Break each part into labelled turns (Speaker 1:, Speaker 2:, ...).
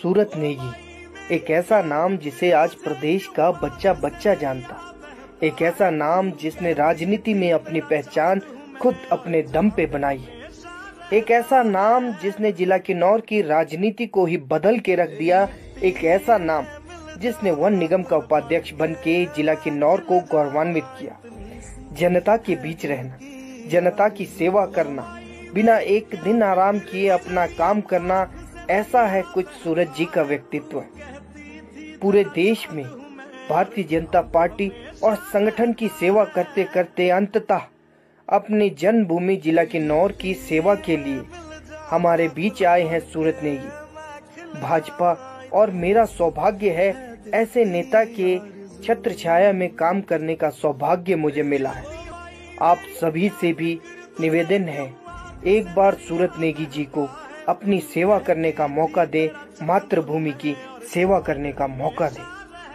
Speaker 1: सूरत नेगी, एक ऐसा नाम जिसे आज प्रदेश का बच्चा बच्चा जानता, एक ऐसा नाम जिसने राजनीति में अपनी पहचान खुद अपने दम पे बनाई, एक ऐसा नाम जिसने जिला किन्नौर की राजनीति को ही बदल के रख दिया, एक ऐसा नाम जिसने वन निगम का उपाध्यक्ष बन के जिला किन्नौर को गौरवान्वित किया। जनता के बीच रहना, जनता की सेवा करना, बिना एक दिन आराम किए अपना काम करना, ऐसा है कुछ सूरत जी का व्यक्तित्व। पूरे देश में भारतीय जनता पार्टी और संगठन की सेवा करते करते अंततः अपनी जन्मभूमि जिला किन्नौर की सेवा के लिए हमारे बीच आए हैं सूरत नेगी। भाजपा और मेरा सौभाग्य है ऐसे नेता के छत्र छाया में काम करने का सौभाग्य मुझे मिला है। आप सभी से भी निवेदन है, एक बार सूरत नेगी जी को अपनी सेवा करने का मौका दे, मातृभूमि की सेवा करने का मौका दे।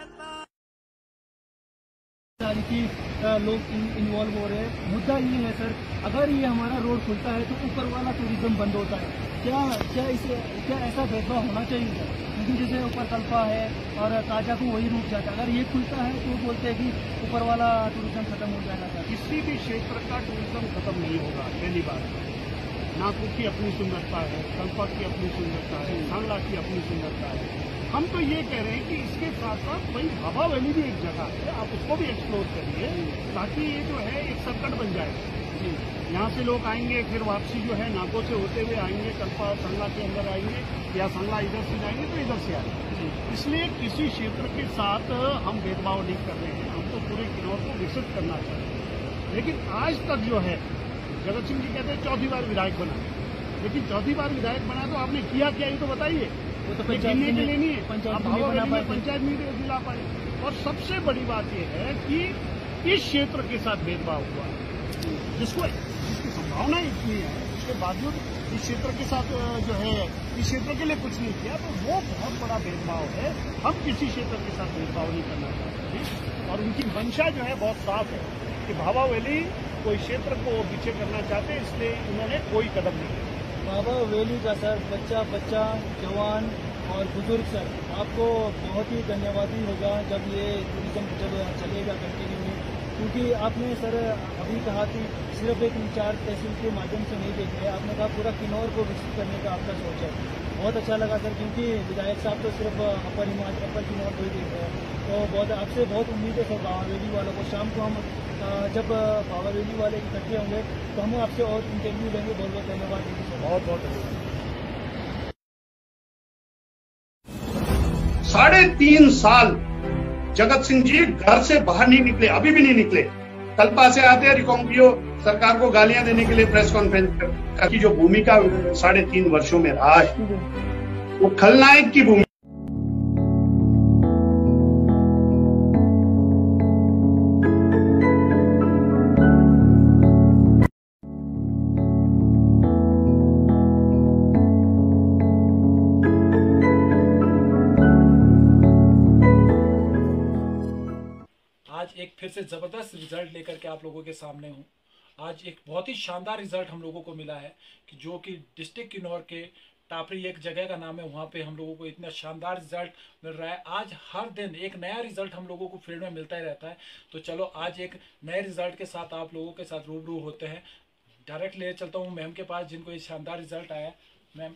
Speaker 2: लोग इन्वॉल्व हो रहे हैं। मुद्दा ये है सर, अगर ये हमारा रोड खुलता है तो ऊपर वाला टूरिज्म बंद होता है। क्या ऐसा भेदभाव होना चाहिए सर? क्योंकि जैसे ऊपर कल्पा है और ताजा को वही रूप जाता है, अगर ये खुलता है तो बोलते हैं कि ऊपर वाला टूरिज्म खत्म हो जाएगा सर।
Speaker 3: किसी भी क्षेत्र का टूरिज्म खत्म नहीं होगा। पहली बात, नागपुर की अपनी सुंदरता है, कल्पा की अपनी सुंदरता है, सांगला की अपनी सुंदरता है। हम तो ये कह रहे हैं कि इसके साथ साथ भाई भाभा वैली भी एक जगह है, आप उसको भी एक्सप्लोर करिए ताकि ये जो है एक सर्किट बन जाए। यहाँ से लोग आएंगे, फिर वापसी जो है नागो से होते हुए आएंगे, कल्पा सांगला के अंदर आएंगे, या सांगला इधर से जाएंगे तो इधर से आएंगे। इसलिए किसी क्षेत्र के साथ हम भेदभाव नहीं कर रहे हैं, हम तो पूरे किन्नौर को विकसित करना चाहते हैं। लेकिन आज तक जो है जगत सिंह जी कहते हैं चौथी बार विधायक बना, लेकिन चौथी बार विधायक बना तो आपने किया क्या, ये तो बताइए।
Speaker 2: वो तो
Speaker 3: पंचायत के लिए नहीं है,
Speaker 2: पंचायत
Speaker 3: नहीं दिला पाए। और सबसे बड़ी बात यह है कि इस क्षेत्र के साथ भेदभाव हुआ, जिसकी संभावना इतनी है, उसके बावजूद इस क्षेत्र के साथ जो है इस क्षेत्र के लिए कुछ नहीं किया, तो वो बहुत बड़ा भेदभाव है। हम किसी क्षेत्र के साथ भेदभाव नहीं करना चाहते हैं और उनकी मंशा जो है बहुत साफ है कि भाभा वैली कोई क्षेत्र को पीछे करना चाहते हैं, इसलिए उन्होंने कोई कदम नहीं लिया।
Speaker 2: भाभा वैली का सर बच्चा जवान और बुजुर्ग सर आपको बहुत ही धन्यवाद ही होगा जब ये टूरिज्म जब चलेगा कंटिन्यू में, क्योंकि आपने सर अभी कहा कि सिर्फ एक 4 तहसील के माध्यम से नहीं देख रहे, आपने कहा पूरा किन्नौर को विकसित करने का आपका सोच है। बहुत अच्छा लगा सर, क्योंकि विधायक साहब तो सिर्फ अपर किन्नौर को ही देख रहे हैं। तो बहुत आपसे बहुत उम्मीद है सर भाभा वैली वालों को। शाम को हम जब भाभा वैली वाले इकट्ठे होंगे तो हम आपसे और इंटरव्यू लेंगे। बहुत बहुत धन्यवाद दीजिए, बहुत बहुत धन्यवाद।
Speaker 3: 3.5 साल जगत सिंह जी घर से बाहर नहीं निकले, अभी भी नहीं निकले। कल्पा से आते हैं रिकॉन्गियो सरकार को गालियां देने के लिए प्रेस कॉन्फ्रेंस की जो भूमिका 3.5 वर्षों में रहा है, वो खलनायक की भूमिका।
Speaker 4: आज एक फिर से ज़बरदस्त रिजल्ट लेकर के आप लोगों के सामने हूँ। आज एक बहुत ही शानदार रिजल्ट हम लोगों को मिला है कि जो कि डिस्ट्रिक्ट किन्नौर के टापरी एक जगह का नाम है, वहाँ पे हम लोगों को इतना शानदार रिजल्ट मिल रहा है। आज हर दिन एक नया रिजल्ट हम लोगों को फील्ड में मिलता ही रहता है। तो चलो आज एक नए रिजल्ट के साथ आप लोगों के साथ रूबरू होते हैं। डायरेक्ट ले चलता हूँ मैम के पास, जिनको ये शानदार रिजल्ट आया। मैम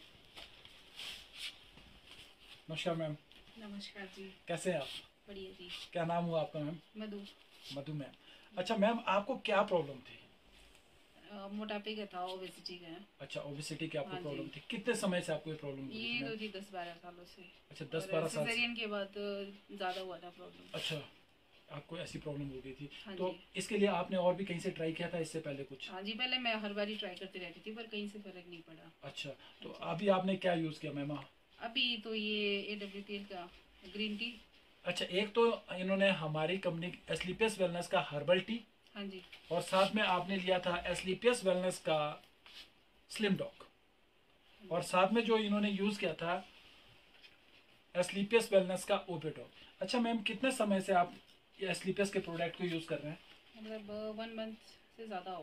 Speaker 4: नमस्कार। मैम
Speaker 5: नमस्कार जी,
Speaker 4: कैसे हैं आप?
Speaker 5: बढ़िया जी।
Speaker 4: क्या नाम हुआ आपका मैम? मधु मैम। अच्छा मैम, आपको क्या प्रॉब्लम थी?
Speaker 5: मोटापे का था, ओबेसिटी का।
Speaker 4: अच्छा, ओबेसिटी की आपको
Speaker 5: हाँ
Speaker 4: प्रॉब्लम थी। कितने समय से आपको ये प्रॉब्लम थी?
Speaker 5: ये तो जी 10-12 सालों से।
Speaker 4: अच्छा, 10-12 साल।
Speaker 5: सिजेरियन के बाद ज्यादा हुआ था प्रॉब्लम।
Speaker 4: अच्छा, आपको ऐसी प्रॉब्लम हो गई थी।
Speaker 5: हाँ
Speaker 4: तो इसके लिए आपने और भी कहीं से ट्राई किया था इससे पहले कुछ?
Speaker 5: हाँ जी, पहले मैं हर बार ही ट्राई करती रहती थी, पर कहीं से फर्क नहीं पड़ा।
Speaker 4: अच्छा, तो अभी आपने क्या यूज किया मैम?
Speaker 5: अभी तो ये AWPL का ग्रीन टी।
Speaker 4: अच्छा, एक तो इन्होंने हमारी कंपनी एस्लीपियस वेलनेस का हर्बल टी,
Speaker 5: हाँ जी,
Speaker 4: और साथ में आपने लिया था एस्लीपियस वेलनेस का स्लिम डॉग, और साथ में जो इन्होंने यूज किया था एस्लीपियस वेलनेस का ओबेडॉग। अच्छा मैम, कितने समय से आप एस्लीपियस के प्रोडक्ट को यूज कर रहे हैं?
Speaker 5: मतलब 1 मंथ से ज्यादा हो गया।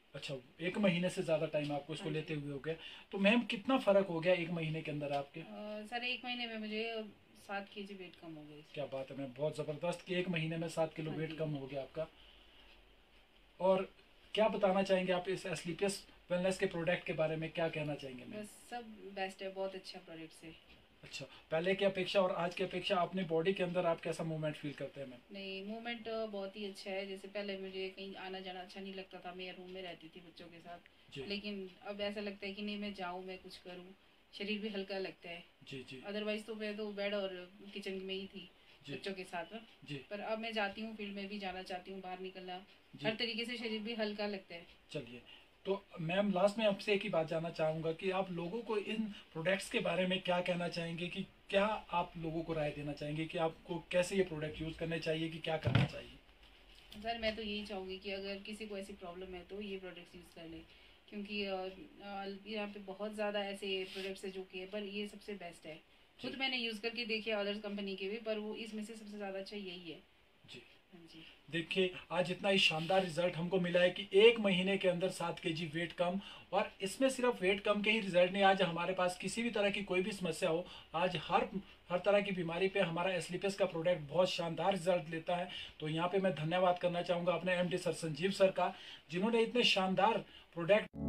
Speaker 4: अच्छा, 1 महीने से ज़्यादा टाइम आपको इसको लेते हुए हो गया। तो मैम कितना फ़र्क हो गया 1 महीने के अंदर आपके?
Speaker 5: सर 1 महीने में मुझे 7 kg वेट कम हो गई।
Speaker 4: क्या बात है मैम, बहुत ज़बरदस्त कि 1 महीने में 7 किलो
Speaker 5: हाँ
Speaker 4: वेट
Speaker 5: जी।
Speaker 4: कम हो गया आपका। और क्या बताना चाहेंगे आप इस एस्लीपियस वेलनेस के प्रोडक्ट के बारे में, क्या कहना चाहेंगे मैम?
Speaker 5: बस सब बेस्ट है, बहुत अच्छा प्रोडक्ट है।
Speaker 4: अच्छा, पहले की अपेक्षा और आज की अपेक्षा अपनी बॉडी के अंदर आप कैसा मूवमेंट फील करते हैं मैम?
Speaker 5: नहीं, मूवमेंट बहुत ही अच्छा है। जैसे पहले मुझे कहीं आना जाना अच्छा नहीं लगता था, मैं रूम में रहती थी बच्चों के साथ,
Speaker 4: जी
Speaker 5: लेकिन अब ऐसा लगता है कि नहीं, मैं जाऊँ, मैं कुछ करूँ, शरीर भी हल्का लगता है।
Speaker 4: जी जी
Speaker 5: अदरवाइज तो मैं तो बेड और किचन में ही थी
Speaker 4: जी
Speaker 5: बच्चों के साथ में।
Speaker 4: जी
Speaker 5: पर अब मैं जाती हूँ, फील्ड में भी जाना चाहती हूँ, बाहर निकलना,
Speaker 4: जी।
Speaker 5: हर तरीके से शरीर भी हल्का लगता है।
Speaker 4: चलिए, तो मैम लास्ट में आपसे एक ही बात जानना चाहूँगा कि आप लोगों को इन प्रोडक्ट्स के बारे में क्या कहना चाहेंगे, कि क्या आप लोगों को राय देना चाहेंगे कि आपको कैसे ये प्रोडक्ट यूज़ करने चाहिए, कि क्या करना चाहिए?
Speaker 5: सर मैं तो यही चाहूँगी कि अगर किसी को ऐसी प्रॉब्लम है तो ये प्रोडक्ट्स यूज़ कर ले, क्योंकि यहाँ पे बहुत ज़्यादा ऐसे प्रोडक्ट्स है जो कि है, पर ये सबसे बेस्ट है। खुद मैंने यूज़ करके देखे अदर्स कंपनी के भी, पर वो इसमें से सबसे ज़्यादा अच्छा यही है।
Speaker 4: जी,
Speaker 5: हाँ जी।
Speaker 4: देखिए आज इतना ही शानदार रिजल्ट हमको मिला है कि 1 महीने के अंदर 7 kg वेट कम। और इसमें सिर्फ वेट कम के ही रिजल्ट नहीं, आज हमारे पास किसी भी तरह की कोई भी समस्या हो, आज हर तरह की बीमारी पे हमारा एस्लीपियस का प्रोडक्ट बहुत शानदार रिजल्ट लेता है। तो यहाँ पे मैं धन्यवाद करना चाहूँगा अपने एमडी सर संजीव सर का, जिन्होंने इतने शानदार प्रोडक्ट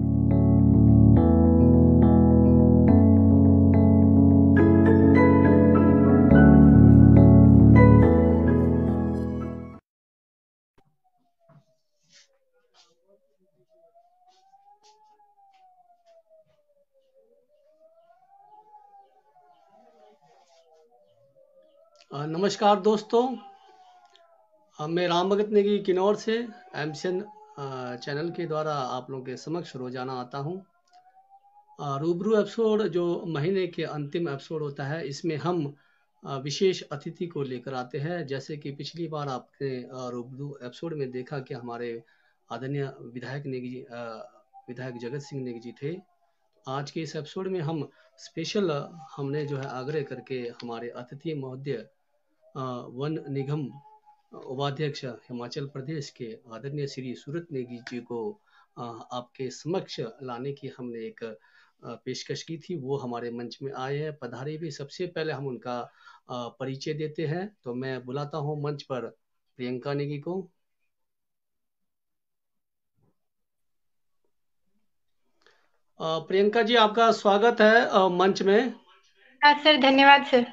Speaker 6: नमस्कार दोस्तों, मैं राम भगत नेगी किन्नौर से एमसीएन चैनल के द्वारा आप लोगों के समक्ष रोजाना आता हूं। रूबरू एपिसोड जो महीने के अंतिम एपिसोड होता है, इसमें हम विशेष अतिथि को लेकर आते हैं। जैसे कि पिछली बार आपने रूबरू एपिसोड में देखा कि हमारे आदरणीय विधायक नेगी जी, विधायक जगत सिंह नेगी जी थे। आज के इस एपिसोड में हम स्पेशल हमने जो है आग्रह करके हमारे अतिथि महोदय वन निगम उपाध्यक्ष हिमाचल प्रदेश के आदरणीय श्री सूरत नेगी जी को आपके समक्ष लाने की हमने एक पेशकश की थी। वो हमारे मंच में आए हैं, पधारे भी। सबसे पहले हम उनका परिचय देते हैं। तो मैं बुलाता हूं मंच पर प्रियंका नेगी को। प्रियंका जी, आपका स्वागत है मंच में।
Speaker 7: हाँ सर, धन्यवाद सर।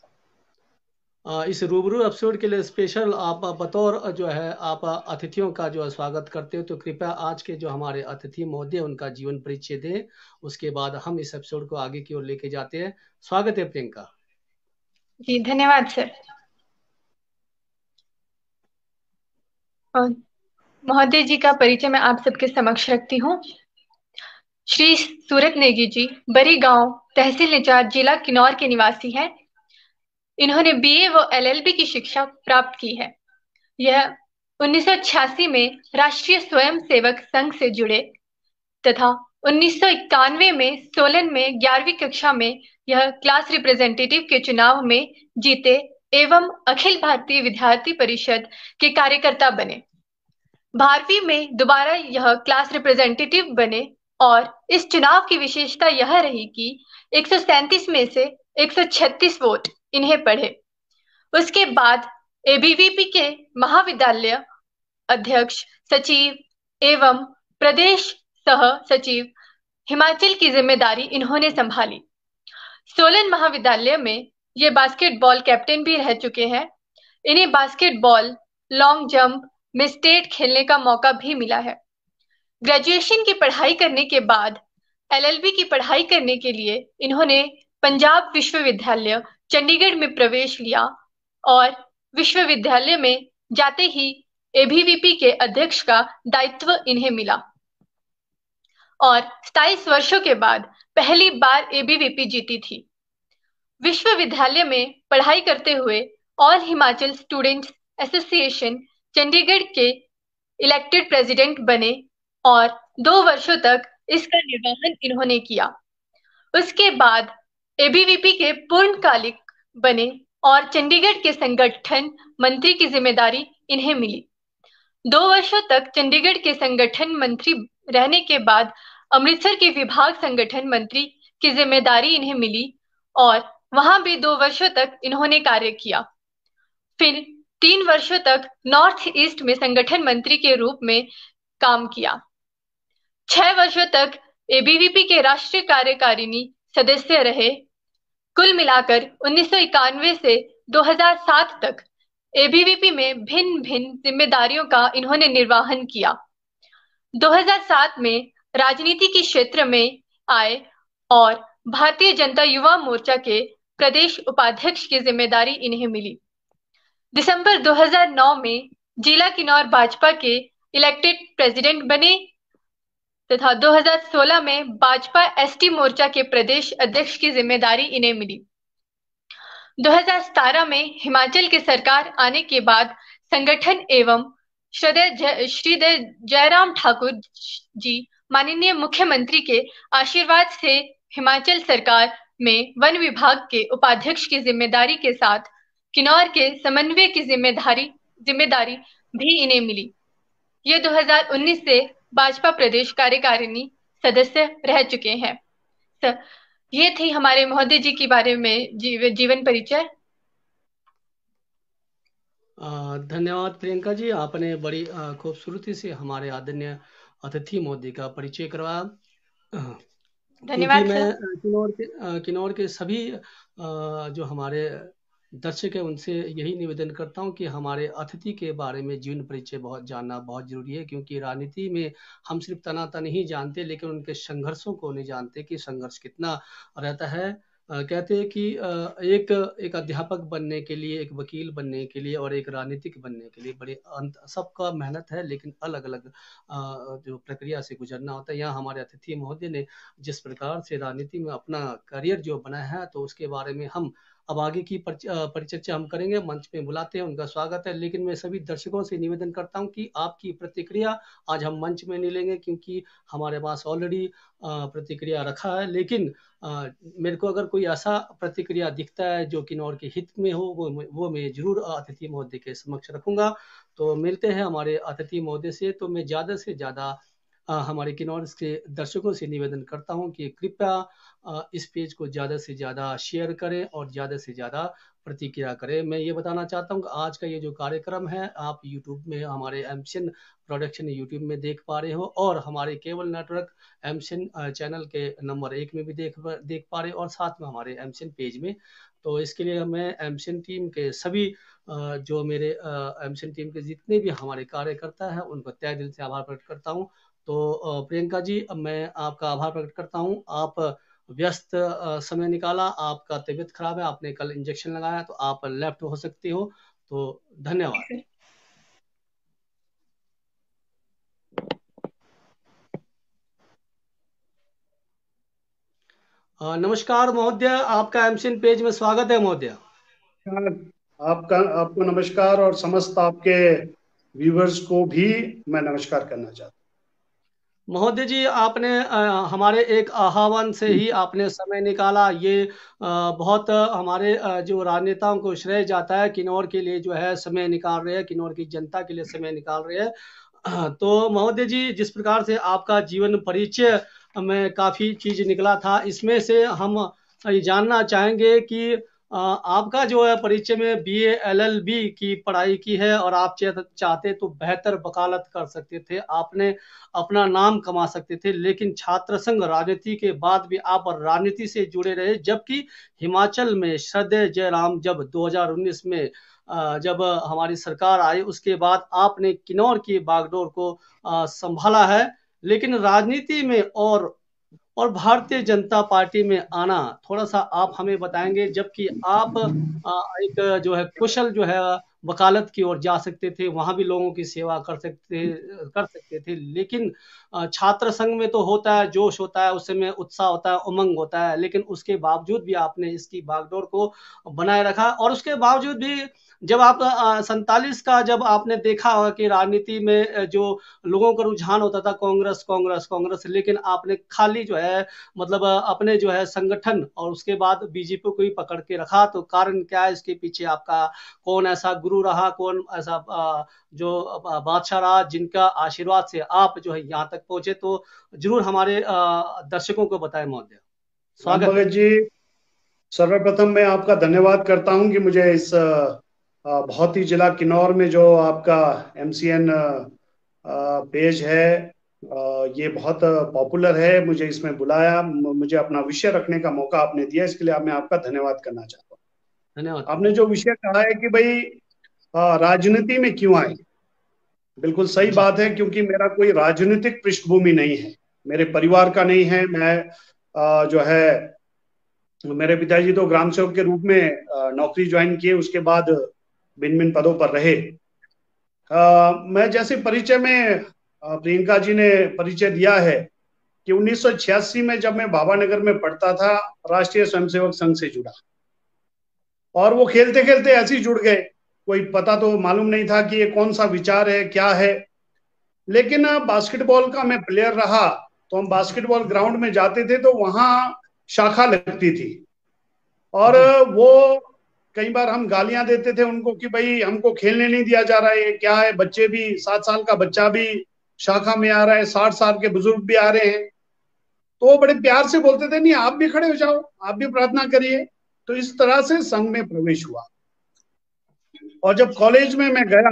Speaker 6: इस रूबरू एपिसोड के लिए स्पेशल आप बतौर जो है आप अतिथियों का जो है स्वागत करते हो, तो कृपया आज के जो हमारे अतिथि महोदय उनका जीवन परिचय दें। उसके बाद हम इस एपिसोड को आगे की ओर लेके जाते हैं। स्वागत है प्रियंका
Speaker 7: जी। धन्यवाद सर। और महोदय जी का परिचय मैं आप सबके समक्ष रखती हूँ। श्री सूरत नेगी जी बरी गांव, तहसील निचार, जिला किन्नौर के निवासी हैं। इन्होंने बीए व एलएलबी की शिक्षा प्राप्त की है। यह 1986 में राष्ट्रीय स्वयं सेवक संघ से जुड़े तथा 1991 में सोलन में 11वीं कक्षा में यह क्लास रिप्रेजेंटेटिव के चुनाव में जीते एवं अखिल भारतीय विद्यार्थी परिषद के कार्यकर्ता बने। 12वीं में दोबारा यह क्लास रिप्रेजेंटेटिव बने और इस चुनाव की विशेषता यह रही कि 137 में से 136 वोट इन्हें पड़े। उसके बाद एबीवीपी के महाविद्यालय अध्यक्ष, सचिव एवं प्रदेश सह सचिव हिमाचल की जिम्मेदारी इन्होंने संभाली। सोलन महाविद्यालय में ये बास्केटबॉल कैप्टन भी रह चुके हैं। इन्हें बास्केटबॉल, लॉन्ग जंप में स्टेट खेलने का मौका भी मिला है। ग्रेजुएशन की पढ़ाई करने के बाद एलएलबी की पढ़ाई करने के लिए इन्होंने पंजाब विश्वविद्यालय चंडीगढ़ में प्रवेश लिया और विश्वविद्यालय में जाते ही एबीवीपी के अध्यक्ष का दायित्व इन्हें मिला और 27 वर्षों के बाद पहली बार एबीवीपी जीती थी। विश्वविद्यालय में पढ़ाई करते हुए all Himachal students association Chandigarh के इलेक्टेड प्रेसिडेंट बने और 2 वर्षों तक इसका निर्वहन इन्होंने किया। उसके बाद एबीवीपी के पूर्णकालिक बने और चंडीगढ़ के संगठन मंत्री की जिम्मेदारी इन्हें मिली। 2 वर्षों तक चंडीगढ़ के संगठन मंत्री रहने के बाद अमृतसर के विभाग संगठन मंत्री की जिम्मेदारी इन्हें मिली और वहां भी 2 वर्षों तक इन्होंने कार्य किया। फिर 3 वर्षों तक नॉर्थ ईस्ट में संगठन मंत्री के रूप में काम किया। 6 वर्षों तक एबीवीपी के राष्ट्रीय कार्यकारिणी सदस्य रहे। कुल मिलाकर 1991 से 2007 तक एबीवीपी में भिन्न भिन्न जिम्मेदारियों का इन्होंने निर्वहन किया। 2007 में राजनीति के क्षेत्र में आए और भारतीय जनता युवा मोर्चा के प्रदेश उपाध्यक्ष की जिम्मेदारी इन्हें मिली। दिसंबर 2009 में जिला किन्नौर भाजपा के इलेक्टेड प्रेसिडेंट बने तथा 2016 में भाजपा एसटी मोर्चा के प्रदेश अध्यक्ष की जिम्मेदारी इन्हें मिली। 2017 में हिमाचल की सरकार आने के बाद संगठन एवं श्रीधर जयराम ठाकुर जी माननीय मुख्यमंत्री के आशीर्वाद से हिमाचल सरकार में वन विभाग के उपाध्यक्ष की जिम्मेदारी के साथ किन्नौर के समन्वय की जिम्मेदारी भी इन्हें मिली। ये 2019 से भाजपा प्रदेश कार्यकारिणी सदस्य रह चुके हैं। सर, ये थी हमारे महोदय जी के बारे में जीवन परिचय।
Speaker 6: धन्यवाद प्रियंका जी, आपने बड़ी खूबसूरती से हमारे आदरणीय अतिथि महोदय का परिचय करवाया।
Speaker 7: धन्यवाद
Speaker 6: मैं किन्नौर के सभी जो हमारे दर्शक है उनसे यही निवेदन करता हूं कि हमारे अतिथि के बारे में जीवन परिचय जानना बहुत जरूरी है, क्योंकि राजनीति में हम सिर्फ तनातन ही जानते लेकिन उनके संघर्षों को नहीं जानते कि संघर्ष कितना रहता है। कहते हैं कि एक अध्यापक बनने के लिए, एक वकील बनने के लिए और एक राजनीतिक बनने के लिए बड़े सबका मेहनत है, लेकिन अलग अलग जो प्रक्रिया से गुजरना होता है। यहाँ हमारे अतिथि महोदय ने जिस प्रकार से राजनीति में अपना करियर जो बनाया है, तो उसके बारे में हम अब आगे की परिचर्चा हम करेंगे। मंच पे बुलाते हैं, उनका स्वागत है। लेकिन मैं सभी दर्शकों से निवेदन करता हूं कि आपकी प्रतिक्रिया आज हम मंच में नहीं लेंगे, क्योंकि हमारे पास ऑलरेडी प्रतिक्रिया रखा है। लेकिन मेरे को अगर कोई ऐसा प्रतिक्रिया दिखता है जो किन्नौर के हित में हो, वो मैं जरूर अतिथि महोदय के समक्ष रखूंगा। तो मिलते हैं हमारे अतिथि महोदय से। तो मैं ज़्यादा से ज़्यादा हमारे किन्नौर के दर्शकों से निवेदन करता हूं कि कृपया इस पेज को ज़्यादा से ज़्यादा शेयर करें और ज़्यादा से ज़्यादा प्रतिक्रिया करें। मैं ये बताना चाहता हूं कि आज का ये जो कार्यक्रम है आप यूट्यूब में हमारे एमसीएन प्रोडक्शन यूट्यूब में देख पा रहे हो, और हमारे केबल नेटवर्क एमसीएन चैनल के नंबर 1 में भी देख पा रहे हो, और साथ में हमारे एमसीएन पेज में। तो इसके लिए मैं एमसीएन टीम के सभी जो मेरे एमसीएन टीम के जितने भी हमारे कार्यकर्ता हैं उनको तहे दिल से आभार प्रकट करता हूँ। तो प्रियंका जी, मैं आपका आभार प्रकट करता हूं। आप व्यस्त समय निकाला, आपका तबीयत खराब है, आपने कल इंजेक्शन लगाया, तो आप लेफ्ट हो सकती हो। तो धन्यवाद। नमस्कार महोदय, आपका एमसीएन पेज में स्वागत है महोदय।
Speaker 3: आपको नमस्कार, और समस्त आपके व्यूवर्स को भी मैं नमस्कार करना चाहता हूँ।
Speaker 6: महोदय जी, आपने हमारे एक आह्वान से ही आपने समय निकाला। ये बहुत हमारे जो राजनेताओं को श्रेय जाता है, किन्नौर के लिए जो है समय निकाल रहे हैं, किन्नौर की जनता के लिए समय निकाल रहे हैं। तो महोदय जी, जिस प्रकार से आपका जीवन परिचय में काफ़ी चीज़ निकला था, इसमें से हम ये जानना चाहेंगे कि आपका जो है परिचय में BA LLB की पढ़ाई की है, और आप चाहते तो बेहतर वकालत कर सकते थे, आपने अपना नाम कमा सकते थे, लेकिन छात्र संघ राजनीति के बाद भी आप राजनीति से जुड़े रहे। जबकि हिमाचल में श्रीधर जयराम जब 2019 में जब हमारी सरकार आई, उसके बाद आपने किन्नौर की बागडोर को संभाला है। लेकिन राजनीति में और भारतीय जनता पार्टी में आना थोड़ा सा आप हमें बताएंगे, जबकि आप एक जो है कुशल जो है वकालत की ओर जा सकते थे, वहां भी लोगों की सेवा कर सकते थे। लेकिन छात्र संघ में तो होता है, जोश होता है, उस समय उत्साह होता है, उमंग होता है, लेकिन उसके बावजूद भी आपने इसकी बागडोर को बनाए रखा। और उसके बावजूद भी जब आप 47 का जब आपने देखा होगा कि राजनीति में जो लोगों का रुझान होता था कांग्रेस कांग्रेस कांग्रेस, लेकिन आपने खाली जो है मतलब अपने जो है संगठन और उसके बाद बीजेपी को ही पकड़ के रखा। तो कारण क्या है, इसके पीछे आपका कौन ऐसा गुरु रहा, कौन ऐसा जो बादशाह रहा जिनका आशीर्वाद से आप जो है यहाँ तक पहुंचे, तो जरूर हमारे दर्शकों को बताएं महोदय।
Speaker 3: स्वागत भगत जी। सर्वप्रथम मैं आपका धन्यवाद करता हूं कि मुझे इस बहुत ही जिला किन्नौर में जो आपका MCN पेज है, ये बहुत पॉपुलर है, मुझे इसमें बुलाया, मुझे अपना विषय रखने का मौका आपने दिया, इसके लिए मैं आपका धन्यवाद करना चाहता हूँ।
Speaker 6: धन्यवाद।
Speaker 3: आपने जो विषय कहा है कि भाई राजनीति में क्यों आए, बिल्कुल सही बात है, क्योंकि मेरा कोई राजनीतिक पृष्ठभूमि नहीं है, मेरे परिवार का नहीं है। मैं जो है, मेरे पिताजी तो ग्राम सेवक के रूप में नौकरी ज्वाइन किए, उसके बाद भिन्न भिन्न पदों पर रहे। मैं जैसे परिचय में प्रियंका जी ने परिचय दिया है कि 1986 में जब मैं बाबानगर में पढ़ता था, राष्ट्रीय स्वयंसेवक संघ से जुड़ा, और वो खेलते खेलते ऐसे ही जुड़ गए, कोई पता तो मालूम नहीं था कि ये कौन सा विचार है, क्या है। लेकिन बास्केटबॉल का मैं प्लेयर रहा, तो हम बास्केटबॉल ग्राउंड में जाते थे तो वहां शाखा लगती थी, और वो कई बार हम गालियां देते थे उनको कि भाई हमको खेलने नहीं दिया जा रहा है, क्या है, बच्चे भी 7 साल का बच्चा भी शाखा में आ रहा है, 60 साल के बुजुर्ग भी आ रहे हैं। तो वो बड़े प्यार से बोलते थे, नहीं आप भी खड़े हो जाओ, आप भी प्रार्थना करिए। तो इस तरह से संघ में प्रवेश हुआ। और जब कॉलेज में मैं गया,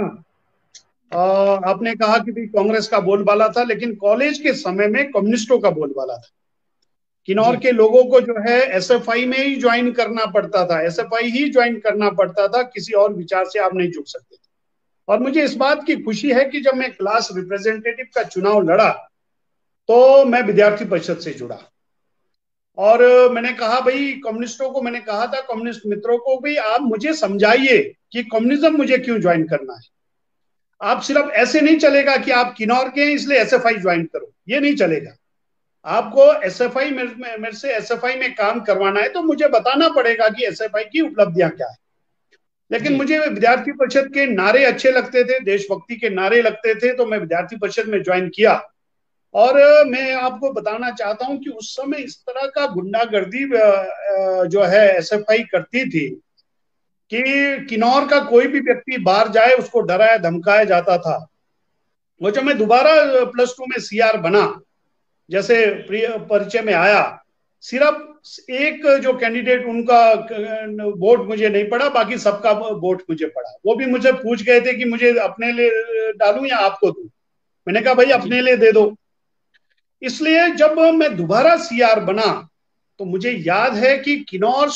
Speaker 3: आपने कहा कि भाई कांग्रेस का बोलबाला था, लेकिन कॉलेज के समय में कम्युनिस्टों का बोलबाला था। किन्नौर के लोगों को जो है SFI में ही ज्वाइन करना पड़ता था, SFI ही ज्वाइन करना पड़ता था, किसी और विचार से आप नहीं जुड़ सकते थे। और मुझे इस बात की खुशी है कि जब मैं क्लास रिप्रेजेंटेटिव का चुनाव लड़ा तो मैं विद्यार्थी परिषद से जुड़ा, और मैंने कहा भाई कम्युनिस्टों को, मैंने कहा था कम्युनिस्ट मित्रों को, भाई आप मुझे समझाइए कि कम्युनिज्म मुझे क्यों ज्वाइन करना है। आप सिर्फ ऐसे नहीं चलेगा कि आप किन्नौर के हैं इसलिए SFI ज्वाइन करो, ये नहीं चलेगा। आपको SFI मेरे से SFI में काम करवाना है तो मुझे बताना पड़ेगा कि SFI की उपलब्धियां क्या है। लेकिन मुझे विद्यार्थी परिषद के नारे अच्छे लगते थे, देशभक्ति के नारे लगते थे, तो मैं विद्यार्थी परिषद में ज्वाइन किया। और मैं आपको बताना चाहता हूं कि उस समय इस तरह का गुंडागर्दी जो है SFI करती थी कि किन्नौर का कोई भी व्यक्ति बाहर जाए उसको डराया धमकाया जाता था। वो जब मैं दोबारा +2 में CR बना, जैसे परिचय में आया, सिर्फ एक जो कैंडिडेट उनका वोट मुझे नहीं पड़ा, बाकी सबका वोट मुझे पड़ा। वो भी मुझे पूछ गए थे कि मुझे अपने लिए डालूं या आपको दूं। मैंने कहा भाई अपने लिए दे दो। इसलिए जब मैं दोबारा CR बना तो मुझे याद है कि किन्नौर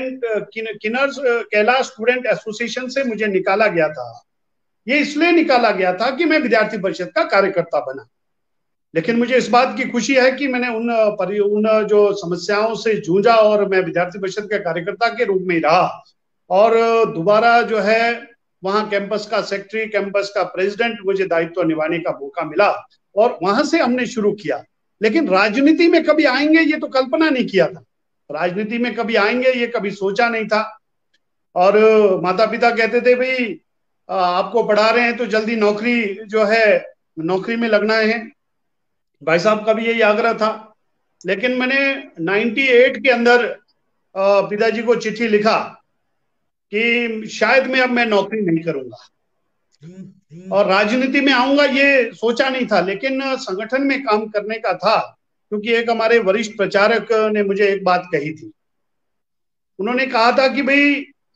Speaker 3: कैलाश स्टूडेंट एसोसिएशन से मुझे निकाला गया था। ये इसलिए निकाला गया था कि मैं विद्यार्थी परिषद का कार्यकर्ता बना। लेकिन मुझे इस बात की खुशी है कि मैंने उन जो समस्याओं से जूझा और मैं विद्यार्थी परिषद के कार्यकर्ता के रूप में रहा, और दोबारा जो है वहां कैंपस का सेक्रेटरी, कैंपस का प्रेसिडेंट मुझे दायित्व निभाने का मौका मिला, और वहां से हमने शुरू किया। लेकिन राजनीति में कभी आएंगे ये तो कल्पना नहीं किया था, राजनीति में कभी आएंगे ये कभी सोचा नहीं था। और माता पिता कहते थे भाई आपको पढ़ा रहे हैं तो जल्दी नौकरी जो है नौकरी में लगना है, भाई साहब का भी यही आग्रह था। लेकिन मैंने 98 के अंदर पिताजी को चिट्ठी लिखा कि शायद मैं नौकरी नहीं करूंगा और राजनीति में आऊंगा, ये सोचा नहीं था। लेकिन संगठन में काम करने का था, क्योंकि एक हमारे वरिष्ठ प्रचारक ने मुझे एक बात कही थी। उन्होंने कहा था कि भाई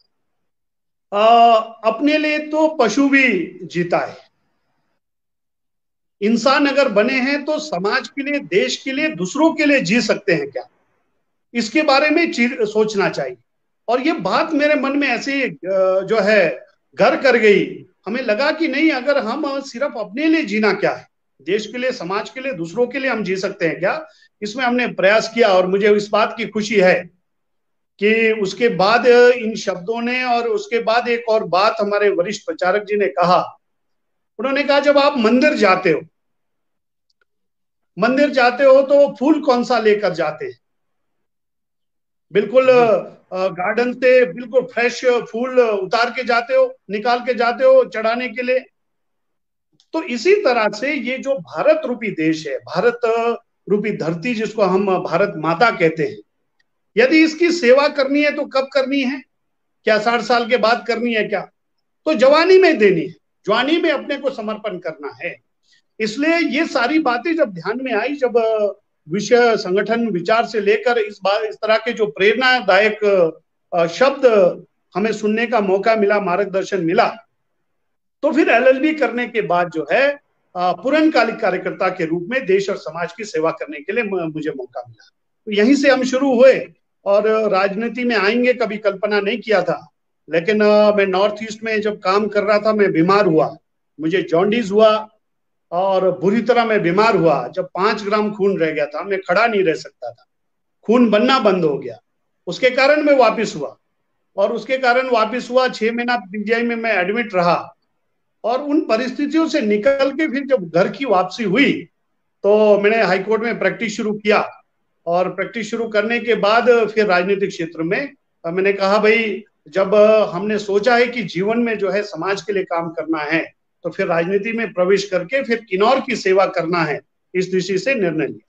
Speaker 3: अपने लिए तो पशु भी जीता है, इंसान अगर बने हैं तो समाज के लिए, देश के लिए, दूसरों के लिए जी सकते हैं क्या, इसके बारे में सोचना चाहिए। और ये बात मेरे मन में ऐसे जो है घर कर गई। हमें लगा कि नहीं, अगर हम सिर्फ अपने लिए जीना क्या है, देश के लिए, समाज के लिए, दूसरों के लिए हम जी सकते हैं क्या, इसमें हमने प्रयास किया। और मुझे इस बात की खुशी है कि उसके बाद इन शब्दों ने, और उसके बाद एक और बात हमारे वरिष्ठ प्रचारक जी ने कहा। उन्होंने कहा जब आप मंदिर जाते हो तो फूल कौन सा लेकर जाते हैं, बिल्कुल गार्डन से बिल्कुल फ्रेश फूल उतार के जाते हो, निकाल के जाते हो चढ़ाने के लिए। तो इसी तरह से ये जो भारत रूपी देश है, भारत रूपी धरती जिसको हम भारत माता कहते हैं, यदि इसकी सेवा करनी है तो कब करनी है, क्या 60 साल के बाद करनी है क्या? तो तो जवानी में देनी है, जवानी में अपने को समर्पण करना है। इसलिए ये सारी बातें जब ध्यान में आई, जब विषय संगठन विचार से लेकर इस तरह के जो प्रेरणादायक शब्द हमें सुनने का मौका मिला, मार्गदर्शन मिला, तो फिर एलएलबी करने के बाद जो है पूर्णकालिक कार्यकर्ता के रूप में देश और समाज की सेवा करने के लिए मुझे मौका मिला। तो यहीं से हम शुरू हुए और राजनीति में आएंगे कभी कल्पना नहीं किया था। लेकिन मैं नॉर्थ ईस्ट में जब काम कर रहा था, मैं बीमार हुआ, मुझे जॉन्डिस हुआ और बुरी तरह मैं बीमार हुआ। जब 5 ग्राम खून रह गया था, मैं खड़ा नहीं रह सकता था, खून बनना बंद हो गया। उसके कारण मैं वापिस हुआ और उसके कारण वापिस हुआ 6 महीना पीजीआई में मैं एडमिट रहा। और उन परिस्थितियों से निकल के फिर जब घर की वापसी हुई तो मैंने हाईकोर्ट में प्रैक्टिस शुरू किया और प्रैक्टिस शुरू करने के बाद फिर राजनीतिक क्षेत्र में मैंने कहा भाई, जब हमने सोचा है कि जीवन में जो है समाज के लिए काम करना है तो फिर राजनीति में प्रवेश करके फिर किन्नौर की सेवा करना है, इस दृष्टि से निर्णय लिया।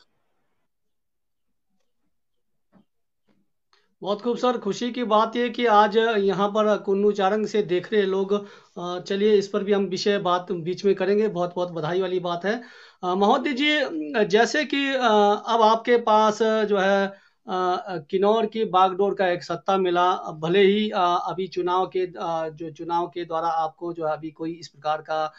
Speaker 6: बहुत खूब सर। खुशी की बात यह कि आज यहाँ पर कुन्नू चारंग से देख रहे लोग, चलिए इस पर भी हम विषय बात बीच में करेंगे, बहुत बहुत बधाई वाली बात है। महोदय जी, जैसे कि अब आपके पास जो है किन्नौर की बागडोर का एक सत्ता मिला, भले ही अभी चुनाव के द्वारा आपको जो है अभी कोई इस प्रकार का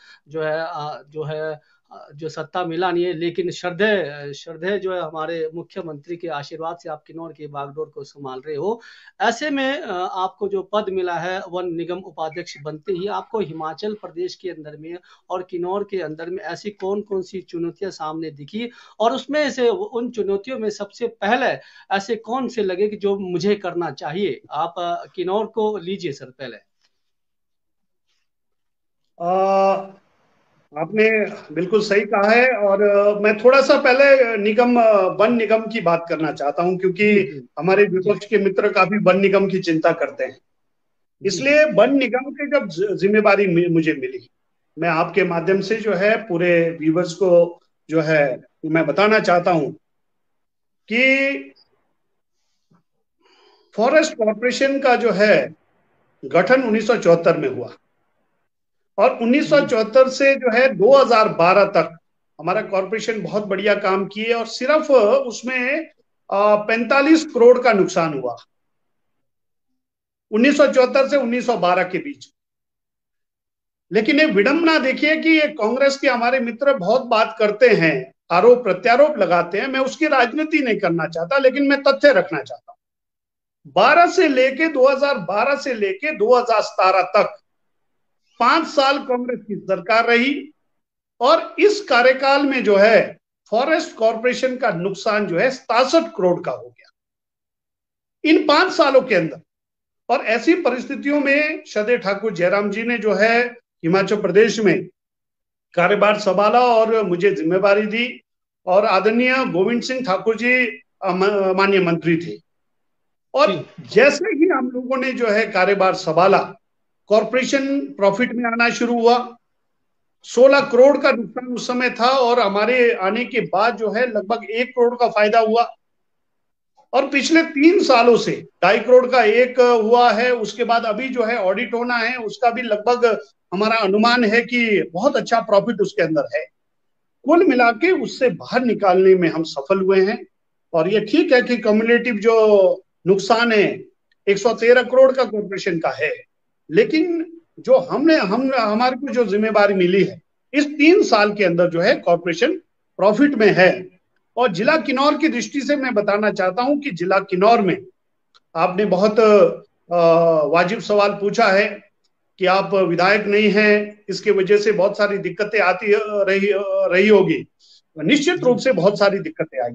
Speaker 6: जो सत्ता मिला नहीं है, लेकिन श्रद्धेय जो है हमारे मुख्यमंत्री के आशीर्वाद से आप किन्नौर की बागडोर को संभाल रहे हो। ऐसे में आपको जो पद मिला है वन निगम उपाध्यक्ष बनते ही आपको हिमाचल प्रदेश के अंदर में और किन्नौर के अंदर में ऐसी कौन कौन सी चुनौतियां सामने दिखी, और उसमें से उन चुनौतियों में सबसे पहले ऐसे कौन से लगे कि जो मुझे करना चाहिए? आप किन्नौर को लीजिए सर पहले।
Speaker 3: आपने बिल्कुल सही कहा है और मैं थोड़ा सा पहले वन निगम की बात करना चाहता हूं, क्योंकि हमारे विपक्ष के मित्र काफी वन निगम की चिंता करते हैं। इसलिए वन निगम की जब जिम्मेवारी मुझे मिली, मैं आपके माध्यम से जो है पूरे व्यूअर्स को जो है मैं बताना चाहता हूं कि फॉरेस्ट कॉर्पोरेशन का जो है गठन 1974 में हुआ और 1974 से जो है 2012 तक हमारा कॉर्पोरेशन बहुत बढ़िया काम किए और सिर्फ उसमें 45 करोड़ का नुकसान हुआ 1974 से 1912 के बीच। लेकिन ये विडंबना देखिए कि ये कांग्रेस के हमारे मित्र बहुत बात करते हैं, आरोप प्रत्यारोप लगाते हैं। मैं उसकी राजनीति नहीं करना चाहता, लेकिन मैं तथ्य रखना चाहता हूं। 2012 से लेके 2017 तक 5 साल कांग्रेस की सरकार रही और इस कार्यकाल में जो है फॉरेस्ट कॉर्पोरेशन का नुकसान जो है 67 करोड़ का हो गया इन 5 सालों के अंदर। और ऐसी परिस्थितियों में श्रद्धेय ठाकुर जयराम जी ने जो है हिमाचल प्रदेश में कार्यभार संभाला और मुझे जिम्मेवारी दी और आदरणीय गोविंद सिंह ठाकुर जी माननीय मंत्री थे। और जैसे ही हम लोगों ने जो है कार्यभार संभाला, कॉर्पोरेशन प्रॉफिट में आना शुरू हुआ। 16 करोड़ का नुकसान उस समय था और हमारे आने के बाद जो है लगभग 1 करोड़ का फायदा हुआ। और पिछले 3 सालों से 2.5 करोड़ का एक हुआ है। उसके बाद अभी जो है ऑडिट होना है, उसका भी लगभग हमारा अनुमान है कि बहुत अच्छा प्रॉफिट उसके अंदर है। कुल मिला के उससे बाहर निकालने में हम सफल हुए हैं। और ये ठीक है कि कम्युलेटिव जो नुकसान है 113 करोड़ का कॉर्पोरेशन का है, लेकिन जो हमारे को जो जिम्मेवारी मिली है इस 3 साल के अंदर जो है कॉर्पोरेशन प्रॉफिट में है। और जिला किन्नौर की दृष्टि से मैं बताना चाहता हूं कि जिला किन्नौर में आपने बहुत वाजिब सवाल पूछा है कि आप विधायक नहीं हैं, इसके वजह से बहुत सारी दिक्कतें आती रही होगी। निश्चित रूप से बहुत सारी दिक्कतें आई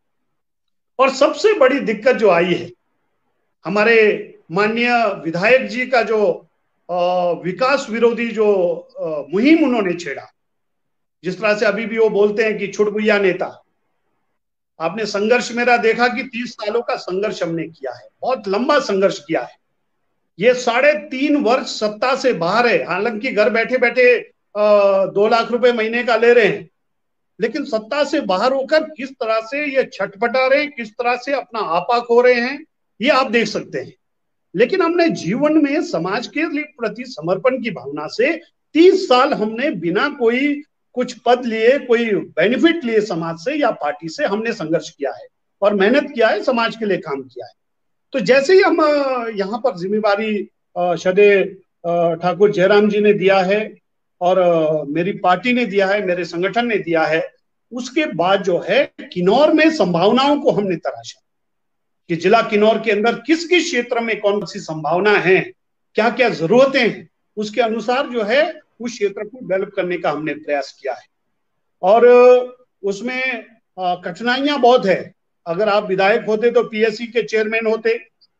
Speaker 3: और सबसे बड़ी दिक्कत जो आई है, हमारे माननीय विधायक जी का जो विकास विरोधी जो मुहिम उन्होंने छेड़ा, जिस तरह से अभी भी वो बोलते हैं कि छुटभुइया नेता। आपने संघर्ष मेरा देखा कि 30 सालों का संघर्ष हमने किया है, बहुत लंबा संघर्ष किया है। ये 3.5 वर्ष सत्ता से बाहर है, हालांकि घर बैठे बैठे 2 लाख रुपए महीने का ले रहे हैं, लेकिन सत्ता से बाहर होकर किस तरह से ये छटपटा रहे, किस तरह से अपना आपा खो रहे हैं, ये आप देख सकते हैं। लेकिन हमने जीवन में समाज के लिए प्रति समर्पण की भावना से 30 साल हमने बिना कोई कुछ पद लिए, कोई बेनिफिट लिए समाज से या पार्टी से, हमने संघर्ष किया है और मेहनत किया है, समाज के लिए काम किया है। तो जैसे ही हम यहाँ पर जिम्मेवारी श्रद्धेय ठाकुर जयराम जी ने दिया है और मेरी पार्टी ने दिया है, मेरे संगठन ने दिया है, उसके बाद जो है किन्नौर में संभावनाओं को हमने तराशा कि जिला किन्नौर के अंदर किस किस क्षेत्र में कौन सी संभावना है, क्या क्या जरूरतें हैं, उसके अनुसार जो है उस क्षेत्र को डेवलप करने का हमने प्रयास किया है। और उसमें कठिनाइयां बहुत है। अगर आप विधायक होते तो पीएससी के चेयरमैन होते,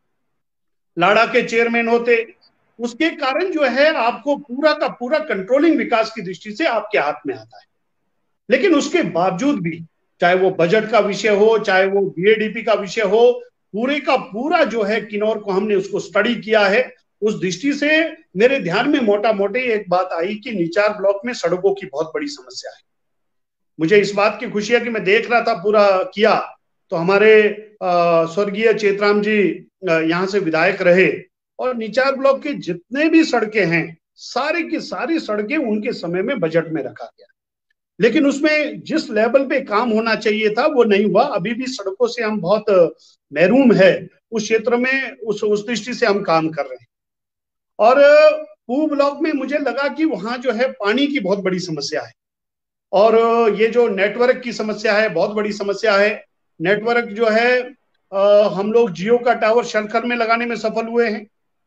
Speaker 3: लाड़ा के चेयरमैन होते, उसके कारण जो है आपको पूरा का पूरा कंट्रोलिंग विकास की दृष्टि से आपके हाथ में आता है। लेकिन उसके बावजूद भी, चाहे वो बजट का विषय हो, चाहे वो बीएडीपी का विषय हो, पूरे का पूरा जो है किन्नौर को हमने उसको स्टडी किया है। उस दृष्टि से मेरे ध्यान में मोटा मोटी एक बात आई कि निचार ब्लॉक में सड़कों की बहुत बड़ी समस्या है। मुझे इस बात की खुशी है कि मैं देख रहा था पूरा किया, तो हमारे स्वर्गीय चेतराम जी यहाँ से विधायक रहे और निचार ब्लॉक के जितने भी सड़कें हैं, सारी की सारी सड़कें उनके समय में बजट में रखा गया। लेकिन उसमें जिस लेवल पे काम होना चाहिए था वो नहीं हुआ। अभी भी सड़कों से हम बहुत महरूम है उस क्षेत्र में, उस दृष्टि से हम काम कर रहे हैं। और पूर्व ब्लॉक में मुझे लगा कि वहां जो है पानी की बहुत बड़ी समस्या है और ये जो नेटवर्क की समस्या है, बहुत बड़ी समस्या है। नेटवर्क जो है हम लोग जियो का टावर शलखर में लगाने में सफल हुए हैं।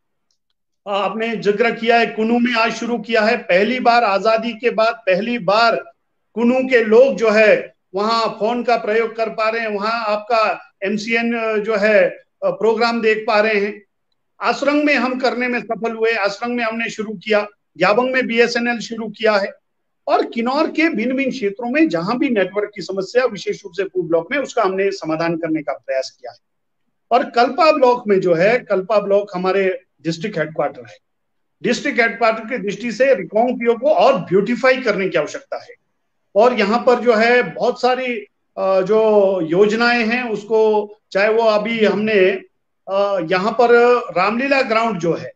Speaker 3: आपने जिक्र किया है कुनू में आज शुरू किया है, पहली बार आजादी के बाद पहली बार कुनू के लोग जो है वहां फोन का प्रयोग कर पा रहे हैं, वहां आपका एमसीएन जो है प्रोग्राम देख पा रहे हैं। आसरंग में हम करने में सफल हुए, आसरंग में हमने शुरू किया, याबंग में बीएसएनएल शुरू किया है और किन्नौर के भिन्न भिन्न क्षेत्रों में जहां भी नेटवर्क की समस्या, विशेष रूप से पूर्व ब्लॉक में, उसका हमने समाधान करने का प्रयास किया है। और कल्पा ब्लॉक में जो है, कल्पा ब्लॉक हमारे डिस्ट्रिक्ट हेडक्वार्टर है। डिस्ट्रिक्ट हेडक्वार्टर की दृष्टि से रिकांगपिओ को और ब्यूटिफाई करने की आवश्यकता है और यहाँ पर जो है बहुत सारी जो योजनाएं हैं उसको, चाहे वो अभी हमने यहाँ पर रामलीला ग्राउंड जो है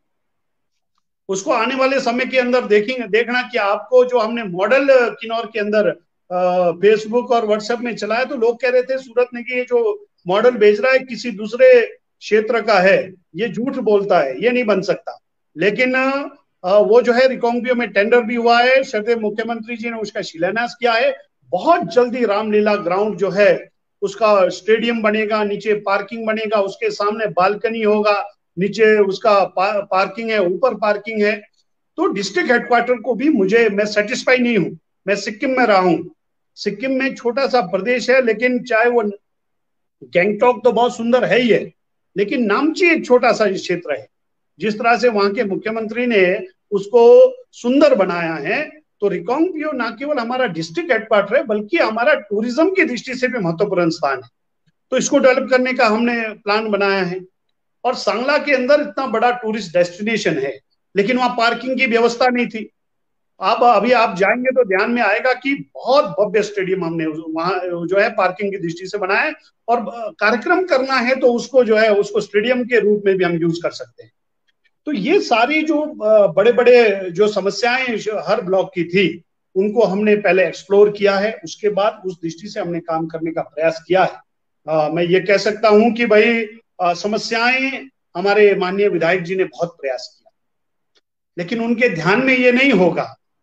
Speaker 3: उसको आने वाले समय के अंदर देखना कि आपको जो हमने मॉडल किन्नौर के अंदर फेसबुक और व्हाट्सएप में चलाया, तो लोग कह रहे थे सूरत ने कि ये जो मॉडल भेज रहा है किसी दूसरे क्षेत्र का है, ये झूठ बोलता है, ये नहीं बन सकता। लेकिन वो जो है रिकांगपिओ में टेंडर भी हुआ है, श्रद्धेय मुख्यमंत्री जी ने उसका शिलान्यास किया है। बहुत जल्दी रामलीला ग्राउंड जो है उसका स्टेडियम बनेगा, नीचे पार्किंग बनेगा, उसके सामने बालकनी होगा, नीचे उसका पार्किंग है, ऊपर पार्किंग है। तो डिस्ट्रिक्ट हेडक्वार्टर को भी मैं सेटिस्फाई नहीं हूं। मैं सिक्किम में रहा हूं, सिक्किम में छोटा सा प्रदेश है, लेकिन चाहे वो गैंगटॉक तो बहुत सुंदर है ही है, लेकिन नामची एक छोटा सा क्षेत्र है। जिस तरह से वहां के मुख्यमंत्री ने उसको सुंदर बनाया है, तो रिकांगपिओ न केवल हमारा डिस्ट्रिक्ट हेडक्वार्टर है बल्कि हमारा टूरिज्म की दृष्टि से भी महत्वपूर्ण स्थान है। तो इसको डेवलप करने का हमने प्लान बनाया है। और सांगला के अंदर इतना बड़ा टूरिस्ट डेस्टिनेशन है, लेकिन वहां पार्किंग की व्यवस्था नहीं थी। अभी आप जाएंगे तो ध्यान में आएगा कि बहुत भव्य स्टेडियम हमने वहां जो है पार्किंग की दृष्टि से बनाया है और कार्यक्रम करना है तो उसको जो है उसको स्टेडियम के रूप में भी हम यूज कर सकते हैं। तो ये सारी जो बड़े बड़े जो समस्याएं हर ब्लॉक की थी उनको हमने पहले एक्सप्लोर किया है, उसके बाद उस दृष्टि से हमने काम करने का प्रयास किया है। मैं ये कह सकता हूं कि भाई समस्याएं हमारे माननीय विधायक जी ने बहुत प्रयास किया, लेकिन उनके ध्यान में ये नहीं होगा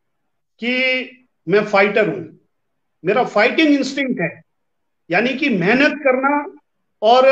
Speaker 3: कि मैं फाइटर हूं, मेरा फाइटिंग इंस्टिंक्ट है, यानी कि मेहनत करना और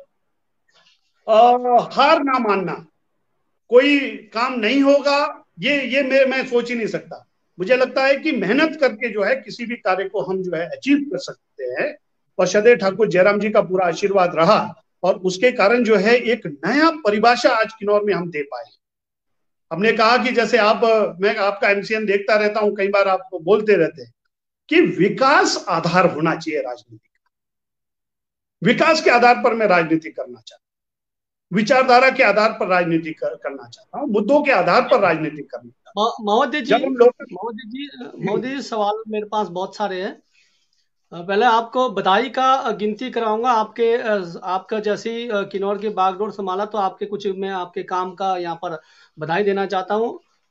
Speaker 3: हार ना मानना। कोई काम नहीं होगा ये मैं सोच ही नहीं सकता। मुझे लगता है कि मेहनत करके जो है किसी भी कार्य को हम जो है अचीव कर सकते हैं और श्रद्धेय ठाकुर जयराम जी का पूरा आशीर्वाद रहा और उसके कारण जो है एक नया परिभाषा आज किन्नौर में हम दे पाए। हमने कहा कि जैसे मैं आपका एमसीएन देखता रहता हूं, कई बार आप बोलते रहते हैं कि विकास आधार होना चाहिए राजनीति का। विकास के आधार पर मैं राजनीति करना चाहता हूं, विचारधारा के आधार पर राजनीति करना चाहता हूं, मुद्दों के आधार पर राजनीति करना चाहता हूं।
Speaker 6: महोदय जी, सवाल मेरे पास बहुत सारे हैं। पहले आपको बधाई का गिनती कराऊंगा। आपका जैसे ही किन्नौर की बागडोर संभाला तो आपके कुछ मैं आपके काम का यहाँ पर बधाई देना चाहता हूँ।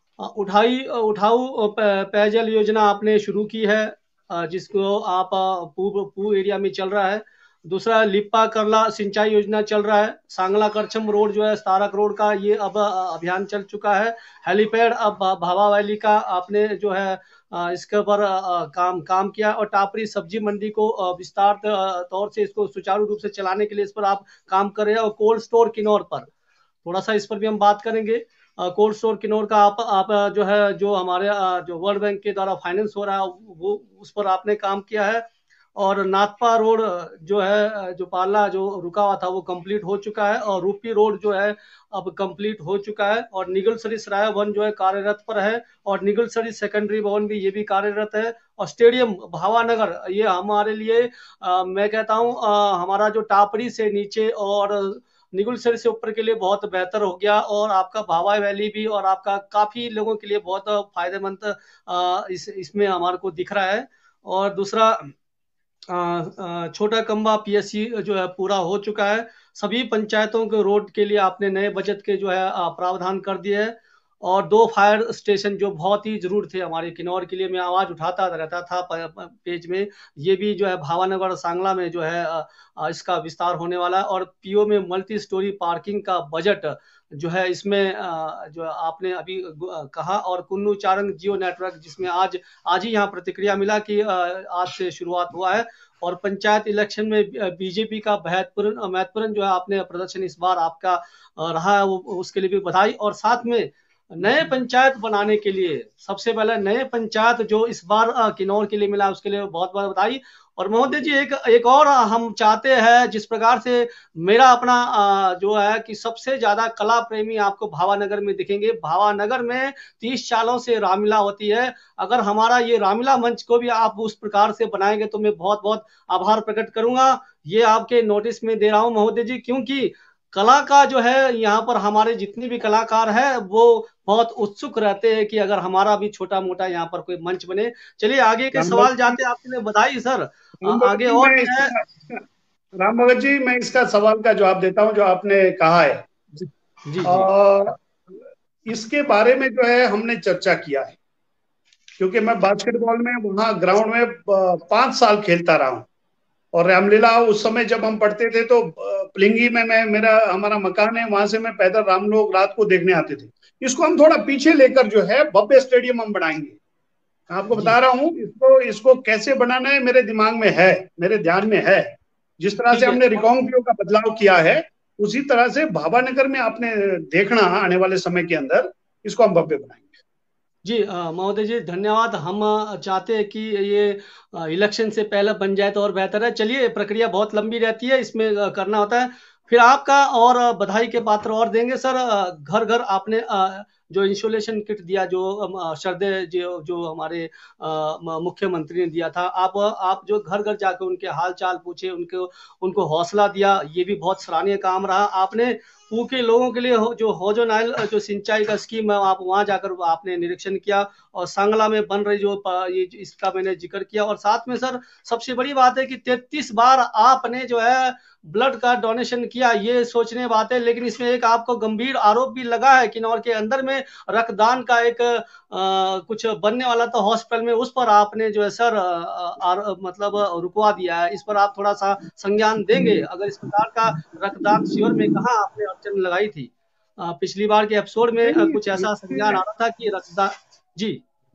Speaker 6: उठाऊ पेयजल योजना आपने शुरू की है, जिसको आप पूर्व एरिया में चल रहा है। दूसरा लिप्पा करला सिंचाई योजना चल रहा है। सांगला करछम रोड जो है 17 करोड़ का, ये अब अभियान चल चुका है। हेलीपैड अब भावा वैली का आपने जो है इसके ऊपर काम किया, और टापरी सब्जी मंडी को विस्तार तौर से इसको सुचारू रूप से चलाने के लिए इस पर आप काम कर रहे हैं। और कोल्ड स्टोर किन्नौर पर थोड़ा सा इस पर भी हम बात करेंगे। कोल्ड स्टोर किन्नौर का आप जो है, जो हमारे जो वर्ल्ड बैंक के द्वारा फाइनेंस हो रहा है वो उस पर आपने काम किया है। और नाथपा रोड जो है, जो पाला जो रुका हुआ था वो कंप्लीट हो चुका है, और रूपी रोड जो है अब कंप्लीट हो चुका है। और निगलसरी सराय भवन जो है कार्यरत पर है, और निगलसरी सेकेंडरी भवन भी ये भी कार्यरत है। और स्टेडियम भावानगर ये हमारे लिए मैं कहता हूँ हमारा जो टापरी से नीचे और निगुलसरी से ऊपर के लिए बहुत बेहतर हो गया। और आपका भावा वैली भी, और आपका काफी लोगों के लिए बहुत फायदेमंद इसमें हमारे को दिख रहा है। और दूसरा छोटा कम्बा पीएससी जो है पूरा हो चुका है। सभी पंचायतों के रोड के लिए आपने नए बजट के जो है प्रावधान कर दिए है। और 2 फायर स्टेशन जो बहुत ही जरूर थे हमारे किन्नौर के लिए, मैं आवाज उठाता रहता था पेज में, ये भी जो है भावानगर और सांगला में जो है इसका विस्तार होने वाला है। और पीओ में मल्टी स्टोरी पार्किंग का बजट जो है इसमें जो आपने अभी कहा। और कुन्नू चारंग जियो नेटवर्क, जिसमें आज ही यहाँ प्रतिक्रिया मिला कि आज से शुरुआत हुआ है। और पंचायत इलेक्शन में बीजेपी का महत्वपूर्ण जो है आपने प्रदर्शन इस बार आपका रहा है, वो उसके लिए भी बधाई। और साथ में नए पंचायत बनाने के लिए सबसे पहले नए पंचायत जो इस बार किन्नौर के लिए मिला, उसके लिए बहुत बहुत बधाई। और महोदय जी एक और हम चाहते हैं, जिस प्रकार से मेरा अपना जो है कि सबसे ज्यादा कला प्रेमी आपको भावानगर में दिखेंगे। भावानगर में 30 सालों से रामलीला होती है। अगर हमारा ये रामलीला मंच को भी आप उस प्रकार से बनाएंगे तो मैं बहुत बहुत आभार प्रकट करूंगा। ये आपके नोटिस में दे रहा हूं महोदय जी, क्योंकि कला का जो है यहाँ पर हमारे जितने भी कलाकार हैं वो बहुत उत्सुक रहते हैं कि अगर हमारा भी छोटा मोटा यहाँ पर कोई मंच बने। चलिए आगे के सवाल जाते हैं। आपके लिए बधाई सर। आगे और है
Speaker 3: राम भगत जी, मैं इसका सवाल का जवाब देता हूं जो आपने कहा है।
Speaker 6: जी।
Speaker 3: इसके बारे में जो है हमने चर्चा किया है, क्योंकि मैं बास्केटबॉल में वहां ग्राउंड में 5 साल खेलता रहा हूं। और रामलीला उस समय जब हम पढ़ते थे तो पलिंगी में हमारा मकान है, वहां से मैं पैदल राम लोग रात को देखने आते थे। इसको हम थोड़ा पीछे लेकर जो है भव्य स्टेडियम हम बनाएंगे। आपको बता रहा हूँ इसको कैसे बनाना है, मेरे दिमाग में है, मेरे ध्यान में है। जिस तरह से हमने रिकांगपिओ का बदलाव किया है, उसी तरह से भावानगर में आपने देखना आने वाले समय के अंदर इसको हम भव्य बनाएंगे।
Speaker 6: जी महोदय जी धन्यवाद। हम चाहते हैं कि ये इलेक्शन से पहले बन जाए तो और बेहतर है। चलिए, प्रक्रिया बहुत लंबी रहती है, इसमें करना होता है। फिर आपका और बधाई के पात्र और देंगे सर। घर घर आपने जो इंस्टॉलेशन किट दिया, जो श्रद्धेय जो हमारे मुख्यमंत्री ने दिया था, आप जो घर घर जाकर उनके हाल चाल पूछे, उनको हौसला दिया, ये भी बहुत सराहनीय काम रहा। आपने पू के लोगों के लिए जो होजो नाइल जो सिंचाई का स्कीम है, आप वहां जाकर आपने निरीक्षण किया। और सांगला में बन रही जो इसका मैंने जिक्र किया। और साथ में सर सबसे बड़ी बात है कि 33 बार आपने जो है ब्लड का डोनेशन किया, ये सोचने बात है। लेकिन इसमें एक आपको गंभीर आरोप भी लगा है किन्नौर के अंदर में रक्तदान का एक कुछ बनने वाला था हॉस्पिटल में, उस पर आपने जो है सर मतलब रुकवा दिया है। इस पर आप थोड़ा सा संज्ञान देंगे? अगर इस प्रकार का रक्तदान शिविर में कहाँ आपने अड़चन लगाई थी? पिछली बार के एपिसोड में कुछ ऐसा संज्ञान आ रहा था कि रक्तदान जी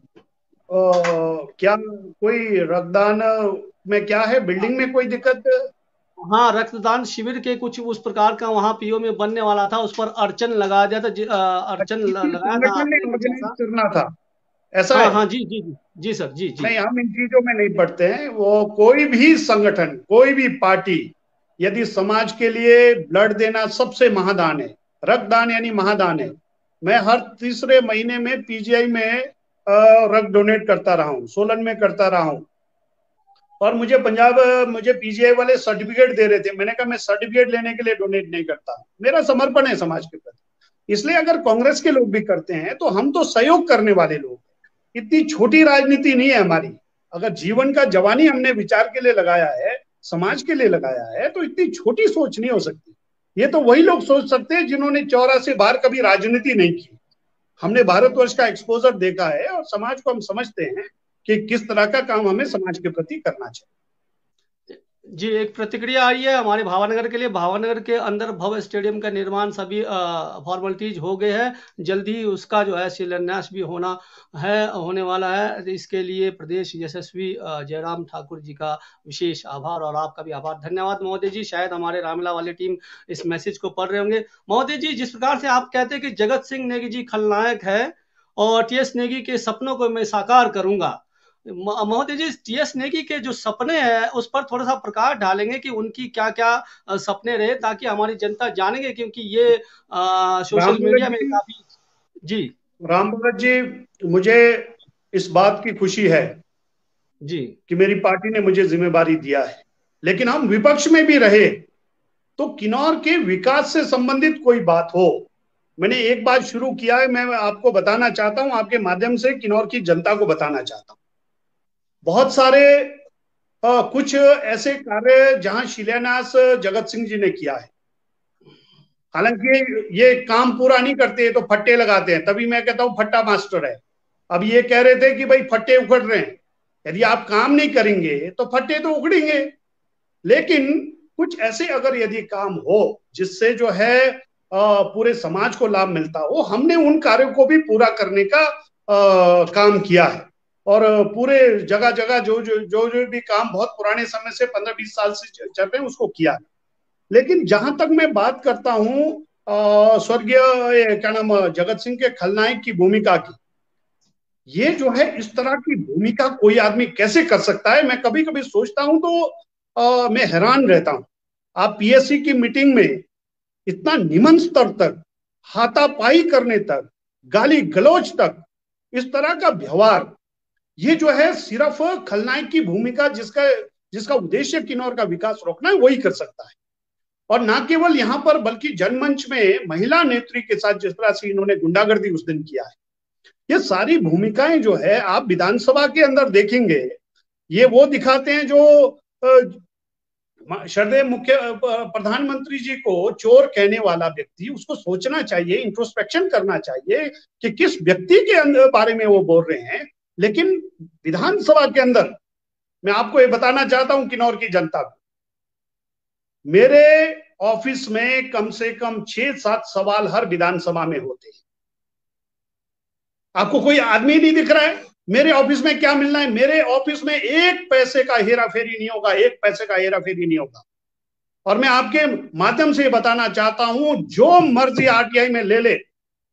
Speaker 3: क्या कोई रक्तदान में क्या है, बिल्डिंग में कोई दिक्कत?
Speaker 6: हाँ, रक्तदान शिविर के कुछ उस प्रकार का वहाँ पीओ में बनने वाला था, उस पर अड़चन लगा दिया था। अड़चन लगाया था,
Speaker 3: करना था ऐसा
Speaker 6: हाँ,
Speaker 3: है?
Speaker 6: हाँ, जी जी जी जी सर, जी जी।
Speaker 3: नहीं, हम इन चीजों में नहीं पढ़ते हैं। वो कोई भी संगठन, कोई भी पार्टी यदि समाज के लिए ब्लड देना सबसे महादान है, रक्तदान यानी महादान है। मैं हर तीसरे महीने में पीजीआई में रक्त डोनेट करता रहा हूँ, सोलन में करता रहा हूँ। और मुझे पीजीआई वाले सर्टिफिकेट दे रहे थे। मैंने कहा मैं सर्टिफिकेट लेने के लिए डोनेट नहीं करता, मेरा समर्पण है समाज के प्रति। इसलिए अगर कांग्रेस के लोग भी करते हैं तो हम तो सहयोग करने वाले लोग, इतनी छोटी राजनीति नहीं है हमारी। अगर जीवन का जवानी हमने विचार के लिए लगाया है, समाज के लिए लगाया है, तो इतनी छोटी सोच नहीं हो सकती। ये तो वही लोग सोच सकते हैं जिन्होंने 84 बार कभी राजनीति नहीं की। हमने भारतवर्ष का एक्सपोजर देखा है और समाज को हम समझते हैं कि किस तरह का काम हमें समाज के प्रति करना चाहिए।
Speaker 6: जी, एक प्रतिक्रिया आई है हमारे भावनगर के लिए। भावनगर के अंदर भव्य स्टेडियम का निर्माण सभी फॉर्मेलिटीज हो गए हैं, जल्दी उसका जो है शिलान्यास भी होने वाला है। इसके लिए प्रदेश यशस्वी जयराम ठाकुर जी का विशेष आभार और आपका भी आभार। धन्यवाद महोदय जी। शायद हमारे रामला वाली टीम इस मैसेज को पढ़ रहे होंगे। महोदय जी, जिस प्रकार से आप कहते हैं कि जगत सिंह नेगी जी खलनायक है और टीएस नेगी के सपनों को मैं साकार करूंगा, महोदय जी टीएस नेगी के जो सपने हैं उस पर थोड़ा सा प्रकाश डालेंगे कि उनकी क्या क्या सपने रहे, ताकि हमारी जनता जानेंगे, क्योंकि ये सोशल मीडिया में काफी। जी
Speaker 3: राम भगत जी, मुझे इस बात की खुशी है
Speaker 6: जी
Speaker 3: कि मेरी पार्टी ने मुझे जिम्मेदारी दिया है, लेकिन हम विपक्ष में भी रहे तो किन्नौर के विकास से संबंधित कोई बात हो, मैंने एक बात शुरू किया है, मैं आपको बताना चाहता हूं, आपके माध्यम से किन्नौर की जनता को बताना चाहता हूं। बहुत सारे कुछ ऐसे कार्य जहां शिलान्यास जगत सिंह जी ने किया है, हालांकि ये काम पूरा नहीं करते तो फट्टे लगाते हैं, तभी मैं कहता हूं फट्टा मास्टर है। अब ये कह रहे थे कि भाई फट्टे उखड़ रहे हैं, यदि आप काम नहीं करेंगे तो फट्टे तो उखड़ेंगे, लेकिन कुछ ऐसे अगर यदि काम हो जिससे जो है पूरे समाज को लाभ मिलता हो, हमने उन कार्यों को भी पूरा करने का काम किया है। और पूरे जगह जगह जो भी काम बहुत पुराने समय से 15-20 साल से चल रहे हैं उसको किया है। लेकिन जहां तक मैं बात करता हूं स्वर्गीय क्या नाम जगत सिंह के खलनायक की भूमिका की, ये जो है इस तरह की भूमिका कोई आदमी कैसे कर सकता है, मैं कभी कभी सोचता हूं तो मैं हैरान रहता हूं। आप पीएससी की मीटिंग में इतना निम्न स्तर तक, हाथापाई करने तक, गाली गलौज तक, इस तरह का व्यवहार, ये जो है सिर्फ खलनायक की भूमिका जिसका उद्देश्य किन्नौर का विकास रोकना है वही कर सकता है। और ना केवल यहां पर बल्कि जनमंच में महिला नेत्री के साथ जिस तरह से इन्होंने गुंडागर्दी उस दिन किया है, ये सारी भूमिकाएं जो है आप विधानसभा के अंदर देखेंगे, ये वो दिखाते हैं जो श्रद्धेय मुख्य प्रधानमंत्री जी को चोर कहने वाला व्यक्ति, उसको सोचना चाहिए, इंट्रोस्पेक्शन करना चाहिए कि किस व्यक्ति के बारे में वो बोल रहे हैं। लेकिन विधानसभा के अंदर मैं आपको ये बताना चाहता हूं किन्नौर की जनता को, मेरे ऑफिस में कम से कम 6-7 सवाल हर विधानसभा में होते हैं। आपको कोई आदमी नहीं दिख रहा है मेरे ऑफिस में क्या मिलना है? मेरे ऑफिस में 1 पैसे का हेरा फेरी नहीं होगा, 1 पैसे का हेरा फेरी नहीं होगा। और मैं आपके माध्यम से बताना चाहता हूं, जो मर्जी आरटीआई में ले ले,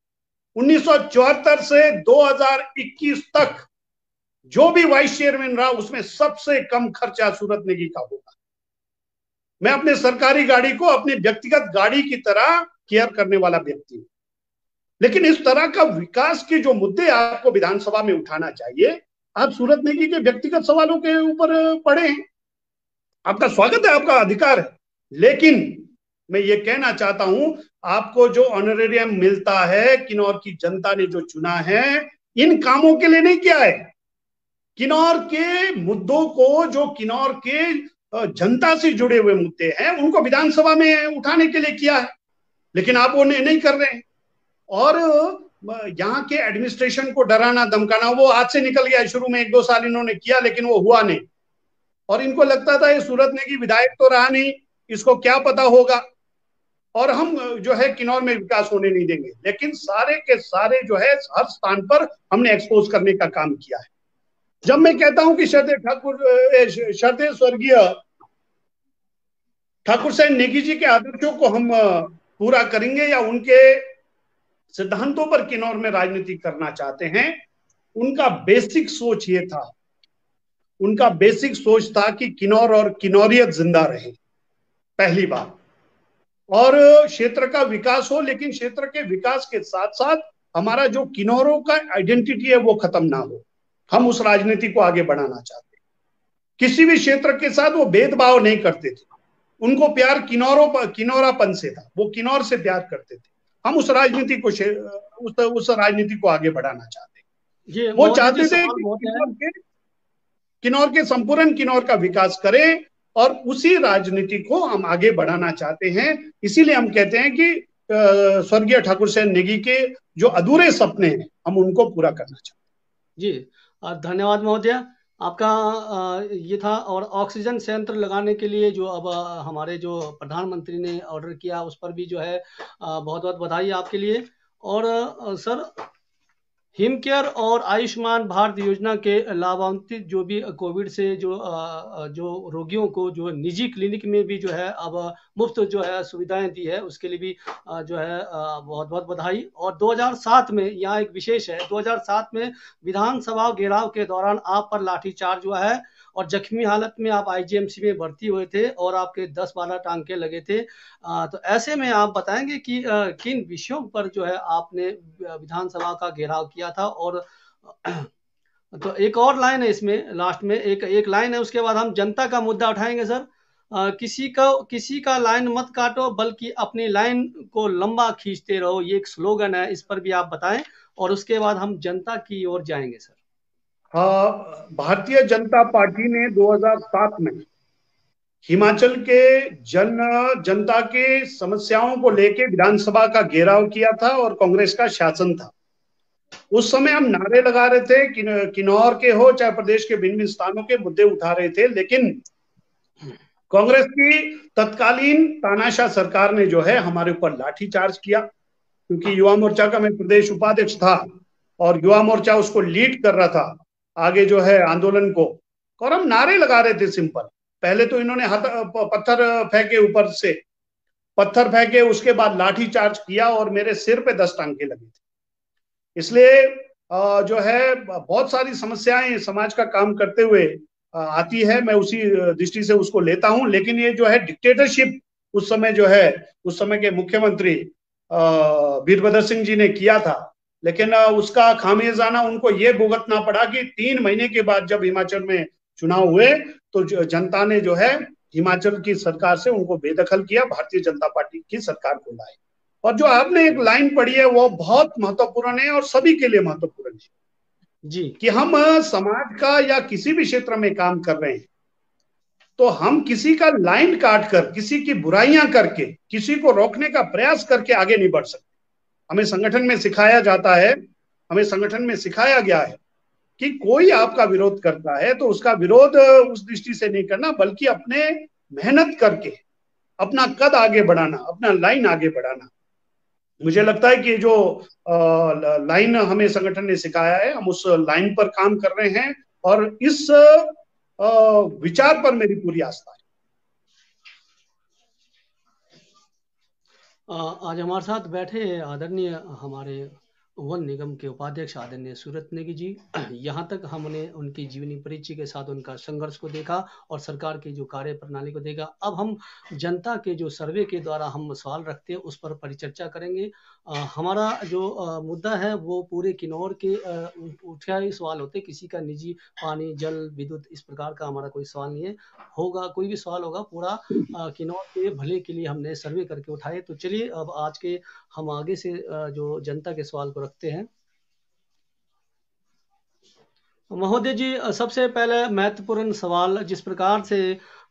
Speaker 3: 1974 से 2021 तक जो भी वाइस चेयरमैन रहा उसमें सबसे कम खर्चा सूरत नेगी का होगा। मैं अपने सरकारी गाड़ी को अपने व्यक्तिगत गाड़ी की तरह केयर करने वाला व्यक्ति हूं। लेकिन इस तरह का विकास के जो मुद्दे आपको विधानसभा में उठाना चाहिए, आप सूरत नेगी के व्यक्तिगत सवालों के ऊपर पड़े हैं, आपका स्वागत है, आपका अधिकार है। लेकिन मैं ये कहना चाहता हूं, आपको जो ऑनरेरियम मिलता है, किन्नौर की जनता ने जो चुना है, इन कामों के लिए नहीं किया है। किन्नौर के मुद्दों को, जो किन्नौर के जनता से जुड़े हुए मुद्दे हैं, उनको विधानसभा में उठाने के लिए किया है। लेकिन आप वो नहीं कर रहे हैं। और यहाँ के एडमिनिस्ट्रेशन को डराना धमकाना, वो आज से निकल गया। शुरू में 1-2 साल इन्होंने किया, लेकिन वो हुआ नहीं। और इनको लगता था ये सूरत नेगी विधायक तो रहा नहीं, इसको क्या पता होगा, और हम जो है किन्नौर में विकास होने नहीं देंगे। लेकिन सारे के सारे जो है हर स्थान पर हमने एक्सपोज करने का काम किया है। जब मैं कहता हूं कि श्रद्धेय स्वर्गीय ठाकुर साहब नेगी जी के आदर्शों को हम पूरा करेंगे या उनके सिद्धांतों पर किन्नौर में राजनीति करना चाहते हैं, उनका बेसिक सोच ये था, उनका बेसिक सोच था कि किन्नौर और किन्नौरियत जिंदा रहे, पहली बात, और क्षेत्र का विकास हो, लेकिन क्षेत्र के विकास के साथ साथ हमारा जो किन्नौरों का आइडेंटिटी है वो खत्म ना हो। हम उस राजनीति को आगे बढ़ाना चाहते हैं। किसी भी क्षेत्र के साथ वो भेदभाव नहीं करते थे, उनको प्यार किन्नौरापन से था, वो किन्नौर से प्यार करते थे। हम उस राजनीति को उस राजनीति को आगे बढ़ाना चाहते हैं। वो चाहते थे कि किन्नौर के संपूर्ण किन्नौर का विकास करें, और उसी राजनीति को हम आगे बढ़ाना चाहते हैं। इसीलिए हम कहते हैं कि स्वर्गीय ठाकुर सेन नेगी के जो अधूरे सपने हैं हम उनको पूरा करना चाहते
Speaker 6: हैं। जी धन्यवाद महोदय, आपका ये था। और ऑक्सीजन संयंत्र लगाने के लिए जो अब हमारे जो प्रधानमंत्री ने ऑर्डर किया उस पर भी जो है बहुत बहुत बधाई आपके लिए। और सर, हिमकेयर और आयुष्मान भारत योजना के लाभान्वित जो भी कोविड से जो रोगियों को जो निजी क्लिनिक में भी जो है अब मुफ्त जो है सुविधाएं दी है, उसके लिए भी जो है बहुत बहुत बधाई। और 2007 में यहाँ एक विशेष है, 2007 में विधानसभा घेराव के दौरान आप पर लाठीचार्ज हुआ है और जख्मी हालत में आप आईजीएमसी में भर्ती हुए थे और आपके 10-12 टांके लगे थे। तो ऐसे में आप बताएंगे कि किन विषयों पर जो है आपने विधानसभा का घेराव किया था। और तो एक और लाइन है इसमें, लास्ट में एक लाइन है, उसके बाद हम जनता का मुद्दा उठाएंगे सर। किसी का लाइन मत काटो बल्कि अपनी लाइन को लंबा खींचते रहो, ये एक स्लोगन है, इस पर भी आप बताएं और उसके बाद हम जनता की ओर जाएंगे सर।
Speaker 3: भारतीय जनता पार्टी ने 2007 में हिमाचल के जनता के समस्याओं को लेकर विधानसभा का घेराव किया था और कांग्रेस का शासन था। उस समय हम नारे लगा रहे थे, किन्नौर के हो चाहे प्रदेश के भिन्न भिन्न स्थानों के मुद्दे उठा रहे थे, लेकिन कांग्रेस की तत्कालीन तानाशाह सरकार ने जो है हमारे ऊपर लाठीचार्ज किया। क्योंकि युवा मोर्चा का मैं प्रदेश उपाध्यक्ष था और युवा मोर्चा उसको लीड कर रहा था आगे जो है आंदोलन को, और हम नारे लगा रहे थे सिंपल। पहले तो इन्होंने पत्थर फेंके, ऊपर से पत्थर फेंके, उसके बाद लाठी चार्ज किया और मेरे सिर पे 10 टांके लगे थे। इसलिए जो है बहुत सारी समस्याएं समाज का काम करते हुए आती है, मैं उसी दृष्टि से उसको लेता हूं। लेकिन ये जो है डिक्टेटरशिप उस समय जो है उस समय के मुख्यमंत्री वीरभद्र सिंह जी ने किया था, लेकिन उसका खामियाजाना उनको ये भुगतना पड़ा कि 3 महीने के बाद जब हिमाचल में चुनाव हुए तो जनता ने जो है हिमाचल की सरकार से उनको बेदखल किया, भारतीय जनता पार्टी की सरकार को लाए। और जो आपने एक लाइन पढ़ी है वो बहुत महत्वपूर्ण है और सभी के लिए महत्वपूर्ण है
Speaker 6: जी, कि
Speaker 3: हम समाज का या किसी भी क्षेत्र में काम कर रहे हैं तो हम किसी का लाइन काट कर, किसी की बुराइयां करके, किसी को रोकने का प्रयास करके आगे नहीं बढ़ सकते। हमें संगठन में सिखाया जाता है, हमें संगठन में सिखाया गया है कि कोई आपका विरोध करता है तो उसका विरोध उस दृष्टि से नहीं करना, बल्कि अपने मेहनत करके अपना कद आगे बढ़ाना, अपना लाइन आगे बढ़ाना। मुझे लगता है कि जो लाइन हमें संगठन ने सिखाया है हम उस लाइन पर काम कर रहे हैं और इस विचार पर मेरी पूरी आस्था है।
Speaker 6: आज हमारे साथ बैठे आदरणीय हमारे वन निगम के उपाध्यक्ष आदरणीय सूरत नेगी जी, यहाँ तक हमने उनकी जीवनी परिचय के साथ उनका संघर्ष को देखा और सरकार की जो कार्य प्रणाली को देखा। अब हम जनता के जो सर्वे के द्वारा हम सवाल रखते हैं उस पर परिचर्चा करेंगे। हमारा जो मुद्दा है वो पूरे किन्नौर के उठा ही सवाल होते, किसी का निजी पानी, जल, विद्युत इस प्रकार का हमारा कोई सवाल नहीं है। होगा कोई भी सवाल होगा पूरा किन्नौर के भले के लिए हमने सर्वे करके उठाए। तो चलिए अब आज के हम आगे से जो जनता के सवाल को रखते हैं। महोदय जी, सबसे पहले महत्वपूर्ण सवाल, जिस प्रकार से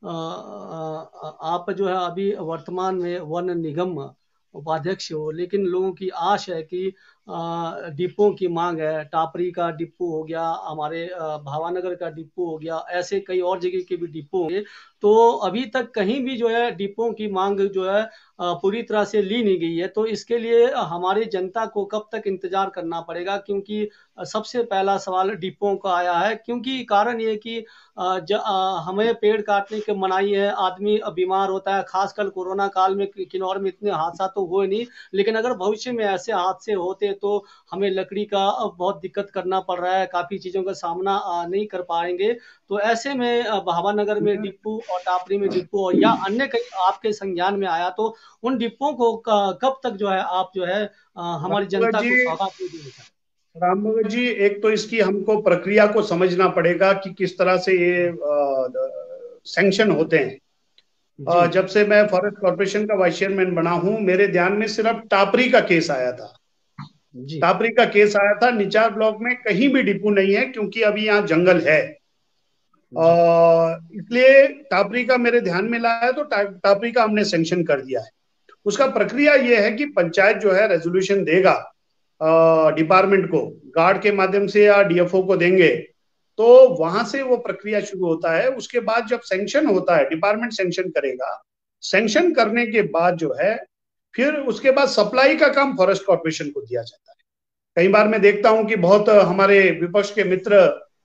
Speaker 6: आप जो है अभी वर्तमान में वन निगम उपाध्यक्ष हो, लेकिन लोगों की आश है कि डिपो की मांग है, टापरी का डिपो हो गया, हमारे भावानगर का डिपो हो गया, ऐसे कई और जगह के भी डिपो होंगे, तो अभी तक कहीं भी जो है डिपो की मांग जो है पूरी तरह से ली नहीं गई है। तो इसके लिए हमारी जनता को कब तक इंतजार करना पड़ेगा? क्योंकि सबसे पहला सवाल डिपो का आया है, क्योंकि कारण ये कि हमें पेड़ काटने की मनाही है, आदमी बीमार होता है, खासकर कोरोना काल में किन्नौर में इतने हादसा तो हुए नहीं, लेकिन अगर भविष्य में ऐसे हादसे होते तो हमें लकड़ी का बहुत दिक्कत करना पड़ रहा है, काफी चीजों का सामना नहीं कर पाएंगे। तो ऐसे में भावानगर में डिपो और टापरी में डिपो या अन्य कई आपके संज्ञान में आया, तो उन डिपों को कब तक जो है आप जो है हमारी जनता को सौगात देंगे?
Speaker 3: राम भगत जी, एक तो इसकी हमको प्रक्रिया को समझना पड़ेगा कि किस तरह से ये सैंक्शन होते हैं। जब से मैं फॉरेस्ट कॉर्पोरेशन का वाइस चेयरमैन बना हूं, मेरे ध्यान में सिर्फ टापरी का केस आया था। टापरी का केस आया था, निचार ब्लॉक में कहीं भी डिपो नहीं है क्योंकि अभी यहाँ जंगल है। इसलिए टापरी का मेरे ध्यान में लाया तो टापरी का हमने सैंक्शन कर दिया है। उसका प्रक्रिया ये है कि पंचायत जो है रेजोल्यूशन देगा डिपार्टमेंट को, गार्ड के माध्यम से या डीएफओ को देंगे, तो वहां से वो प्रक्रिया शुरू होता है। उसके बाद जब सैंक्शन होता है, डिपार्टमेंट सैंक्शन करेगा, सैंक्शन करने के बाद जो है फिर उसके बाद सप्लाई का काम फॉरेस्ट कॉर्पोरेशन को दिया जाता है। कई बार मैं देखता हूं कि बहुत हमारे विपक्ष के मित्र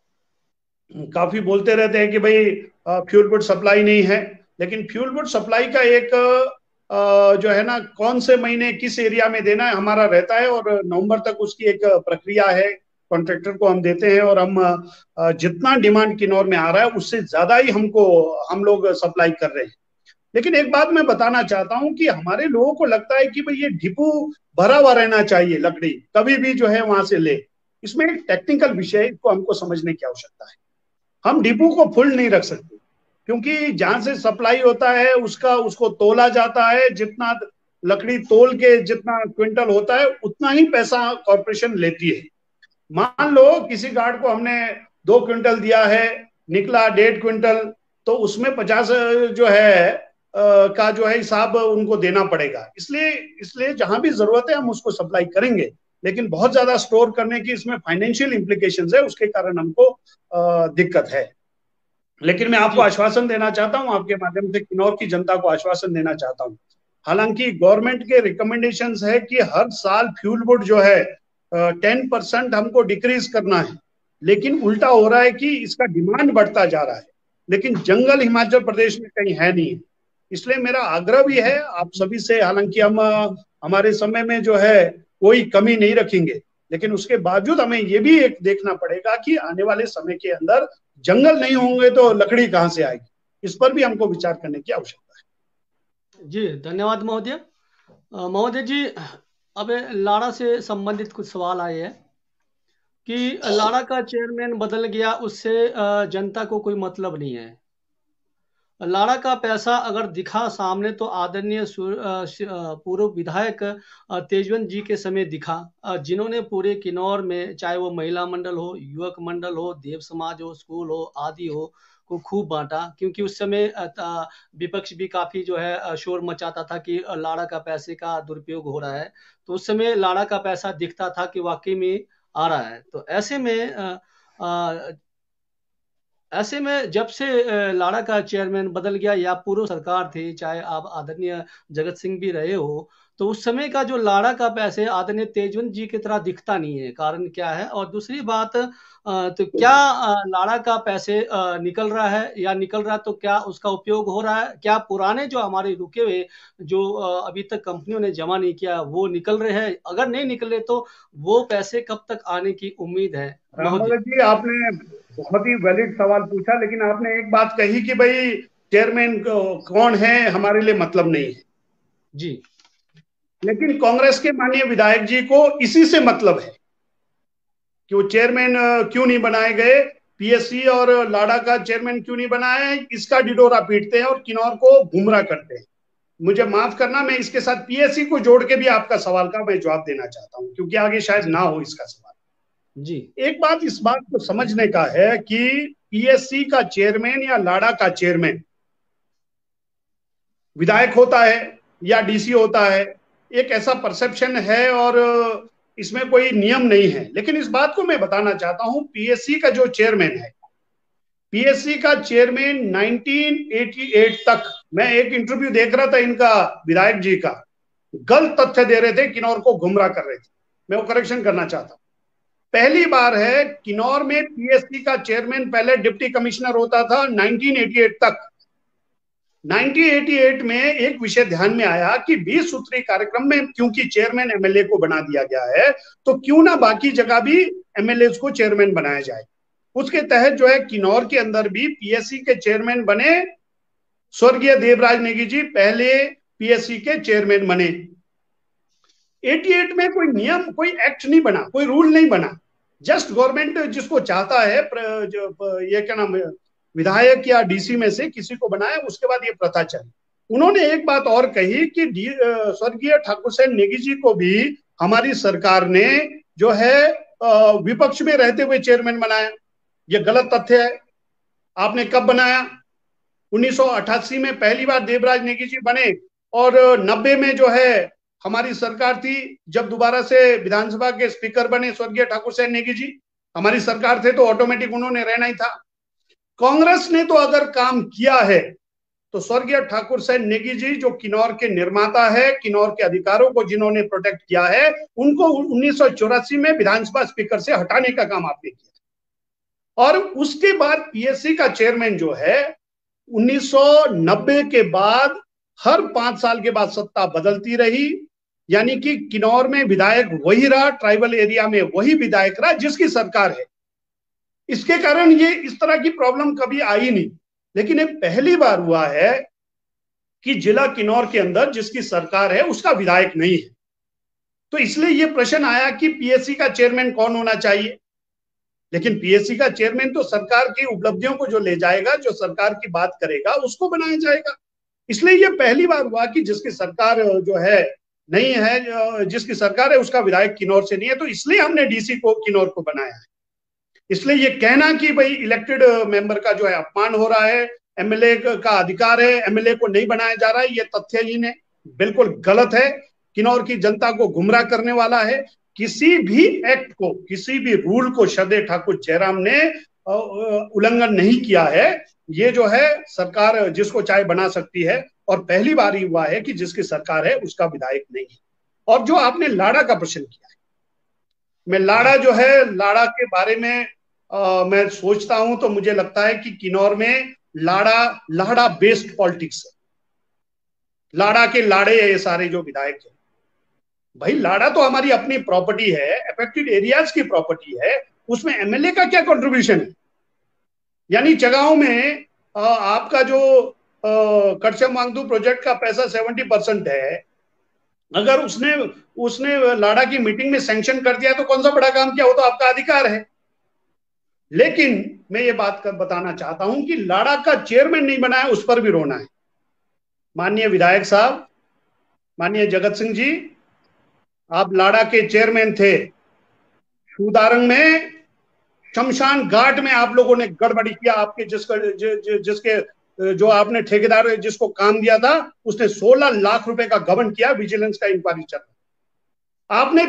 Speaker 3: काफी बोलते रहते हैं कि भाई फ्यूल वुड सप्लाई नहीं है, लेकिन फ्यूल वुड सप्लाई का एक जो है ना, कौन से महीने किस एरिया में देना है हमारा रहता है, और नवंबर तक उसकी एक प्रक्रिया है। कॉन्ट्रैक्टर को हम देते हैं और हम जितना डिमांड किन्नौर में आ रहा है उससे ज्यादा ही हम लोग सप्लाई कर रहे हैं। लेकिन एक बात मैं बताना चाहता हूं कि हमारे लोगों को लगता है कि भाई ये डिपो भरा हुआ रहना चाहिए, लकड़ी कभी भी जो है वहां से ले। इसमें एक टेक्निकल विषय को हमको समझने की आवश्यकता है। हम डिपो को फुल नहीं रख सकते, क्योंकि जहां से सप्लाई होता है उसको तोला जाता है। जितना लकड़ी तोल के जितना क्विंटल होता है उतना ही पैसा कॉर्पोरेशन लेती है। मान लो किसी गार्ड को हमने 2 क्विंटल दिया है, निकला 1.5 क्विंटल, तो उसमें 50 जो है का जो है हिसाब उनको देना पड़ेगा। इसलिए जहां भी जरूरत है हम उसको सप्लाई करेंगे, लेकिन बहुत ज्यादा स्टोर करने की इसमें फाइनेंशियल इंप्लीकेशंस है, उसके कारण हमको दिक्कत है। लेकिन मैं आपको आश्वासन देना चाहता हूं, आपके माध्यम से किन्नौर की जनता को आश्वासन देना चाहता हूं। हालांकि गवर्नमेंट के रिकमेंडेशंस है कि हर साल फ्यूल वुड जो है 10% हमको डिक्रीज करना है, लेकिन उल्टा हो रहा है कि इसका डिमांड बढ़ता जा रहा है, लेकिन जंगल हिमाचल प्रदेश में कहीं है नहीं। इसलिए मेरा आग्रह भी है आप सभी से, हालांकि हम हमारे समय में जो है कोई कमी नहीं रखेंगे, लेकिन उसके बावजूद हमें ये भी एक देखना पड़ेगा कि आने वाले समय के अंदर जंगल नहीं होंगे तो लकड़ी कहां से आएगी। इस पर भी हमको विचार करने की आवश्यकता है।
Speaker 6: जी धन्यवाद महोदय। महोदय जी, अब लाड़ा से संबंधित कुछ सवाल आए हैं कि लाड़ा का चेयरमैन बदल गया, उससे जनता को कोई मतलब नहीं है। लाड़ा का पैसा अगर दिखा सामने तो आदरणीय पूर्व विधायक तेजवंत जी के समय दिखा, जिन्होंने पूरे किन्नौर में, चाहे वो महिला मंडल हो, युवक मंडल हो, देव समाज हो, स्कूल हो, आदि हो, को खूब बांटा। क्योंकि उस समय विपक्ष भी काफी जो है शोर मचाता था कि लाड़ा का पैसे का दुरुपयोग हो रहा है, तो उस समय लाड़ा का पैसा दिखता था कि वाकई में आ रहा है। तो ऐसे में जब से लाड़ा का चेयरमैन बदल गया या पूर्व सरकार थी, चाहे आप आदरणीय जगत सिंह भी रहे हो, तो उस समय का जो लाड़ा का पैसे आदरणीय तेजवंत जी की तरह दिखता नहीं है। कारण क्या है? और दूसरी बात, तो क्या लाड़ा का पैसे निकल रहा है, या निकल रहा तो क्या उसका उपयोग हो रहा है? क्या पुराने जो हमारे रुके हुए जो अभी तक कंपनियों ने जमा नहीं किया वो निकल रहे हैं? अगर नहीं निकले तो वो पैसे कब तक आने की उम्मीद है?
Speaker 3: रामभगत जी, आपने बहुत ही वैलिड सवाल पूछा, लेकिन आपने एक बात कही कि भाई चेयरमैन कौन है हमारे लिए मतलब नहीं है
Speaker 6: जी।
Speaker 3: लेकिन कांग्रेस के माननीय विधायक जी को इसी से मतलब है कि वो चेयरमैन क्यों नहीं बनाए गए, पीएससी और लाड़ा का चेयरमैन क्यों नहीं बनाया है, इसका डिडोरा पीटते हैं और किन्नौर को गुमराह करते हैं। मुझे माफ करना, मैं इसके साथ पीएससी को जोड़ के भी आपका सवाल का मैं जवाब देना चाहता हूं, क्योंकि आगे शायद ना हो इसका सवाल
Speaker 6: जी।
Speaker 3: एक बात इस बात को समझने का है कि पीएससी का चेयरमैन या लाड़ा का चेयरमैन विधायक होता है या डीसी होता है, एक ऐसा परसेप्शन है और इसमें कोई नियम नहीं है। लेकिन इस बात को मैं बताना चाहता हूं, पीएससी का जो चेयरमैन है, पीएससी का चेयरमैन 1988 तक, मैं एक इंटरव्यू देख रहा था इनका विधायक जी का, गलत तथ्य दे रहे थे, किन्नौर को गुमराह कर रहे थे। मैं वो करेक्शन करना चाहता हूं। पहली बार है किन्नौर में पीएससी का चेयरमैन पहले डिप्टी कमिश्नर होता था 1988 तक। 1988 में एक विषय ध्यान में आया कि 20 सूत्री कार्यक्रम में क्योंकि चेयरमैन एमएलए को बना दिया गया है, तो क्यों ना बाकी जगह भी एमएलए को चेयरमैन बनाया जाए। उसके तहत जो है किन्नौर के अंदर भी पीएससी के चेयरमैन बने। स्वर्गीय देवराज नेगी जी पहले पीएससी के चेयरमैन बने। 88 में कोई नियम, कोई एक्ट नहीं बना, कोई रूल नहीं बना। जस्ट गवर्नमेंट जिसको चाहता है, ये क्या नाम, विधायक या डीसी में से किसी को बनाया, उसके बाद ये प्रथा चली। उन्होंने एक बात और कही कि स्वर्गीय ठाकुर सेन नेगी जी को भी हमारी सरकार ने जो है विपक्ष में रहते हुए चेयरमैन बनाया। ये गलत तथ्य है। आपने कब बनाया? 1988 में पहली बार देवराज नेगी जी बने, और 90 में जो है हमारी सरकार थी, जब दोबारा से विधानसभा के स्पीकर बने स्वर्गीय ठाकुर सेन नेगी जी, हमारी सरकार थे तो ऑटोमेटिक उन्होंने रहना ही था। कांग्रेस ने तो अगर काम किया है तो स्वर्गीय ठाकुर सेन नेगी जी, जो किन्नौर के निर्माता है, किन्नौर के अधिकारों को जिन्होंने प्रोटेक्ट किया है, उनको 1984 में विधानसभा स्पीकर से हटाने का काम आपने किया। और उसके बाद पीएससी का चेयरमैन जो है 1990 के बाद हर 5 साल के बाद सत्ता बदलती रही, यानी कि किन्नौर में विधायक वही रहा, ट्राइबल एरिया में वही विधायक रहा जिसकी सरकार है। इसके कारण ये इस तरह की प्रॉब्लम कभी आई नहीं, लेकिन ये पहली बार हुआ है कि जिला किन्नौर के अंदर जिसकी सरकार है उसका विधायक नहीं है। तो इसलिए ये प्रश्न आया कि पीएससी का चेयरमैन कौन होना चाहिए। लेकिन पीएससी का चेयरमैन तो सरकार की उपलब्धियों को जो ले जाएगा, जो सरकार की बात करेगा, उसको बनाया जाएगा। इसलिए ये पहली बार हुआ कि जिसकी सरकार जो है नहीं है, जिसकी सरकार है उसका विधायक किन्नौर से नहीं है, तो इसलिए हमने डीसी को किन्नौर को बनाया है। इसलिए ये कहना कि भाई इलेक्टेड मेंबर का जो है अपमान हो रहा है, एमएलए का अधिकार है, एमएलए को नहीं बनाया जा रहा है, ये तथ्यहीन है, बिल्कुल गलत है, किन्नौर की जनता को गुमराह करने वाला है। किसी भी एक्ट को, किसी भी रूल को श्रद्धेय ठाकुर जयराम ने उल्लंघन नहीं किया है। ये जो है सरकार जिसको चाहे बना सकती है, और पहली बार ही हुआ है कि जिसकी सरकार है उसका विधायक नहीं है। और जो आपने लाड़ा का प्रश्न किया है, मैं लाड़ा जो है, लाड़ा के बारे में मैं सोचता हूं तो मुझे लगता है कि किन्नौर में लाड़ा बेस्ड पॉलिटिक्स है। लाड़ा के लाड़े ये सारे जो विधायक हैं, भाई लाड़ा तो हमारी अपनी प्रॉपर्टी है, अफेक्टेड एरियाज की प्रॉपर्टी है, उसमें एमएलए का क्या कंट्रीब्यूशन है? यानी जगहों में आपका जो कड़छम वांगदू प्रोजेक्ट का पैसा 70% है, अगर उसने लाड़ा की मीटिंग में सैंक्शन कर दिया तो कौन सा बड़ा काम किया, वो तो आपका अधिकार है। लेकिन मैं ये बात बताना चाहता हूं कि लाड़ा का चेयरमैन नहीं बनाया, उस पर भी रोना है। माननीय विधायक साहब, माननीय जगत सिंह जी, आप लाड़ा के चेयरमैन थे। शूदारंग में शमशान घाट में आप लोगों ने गड़बड़ी किया। आपके जिसके जो आपने ठेकेदार जिसको काम दिया था, उसने 16 लाख रुपए का गबन किया। विजिलेंस का इंक्वायरी चल रहा। आपने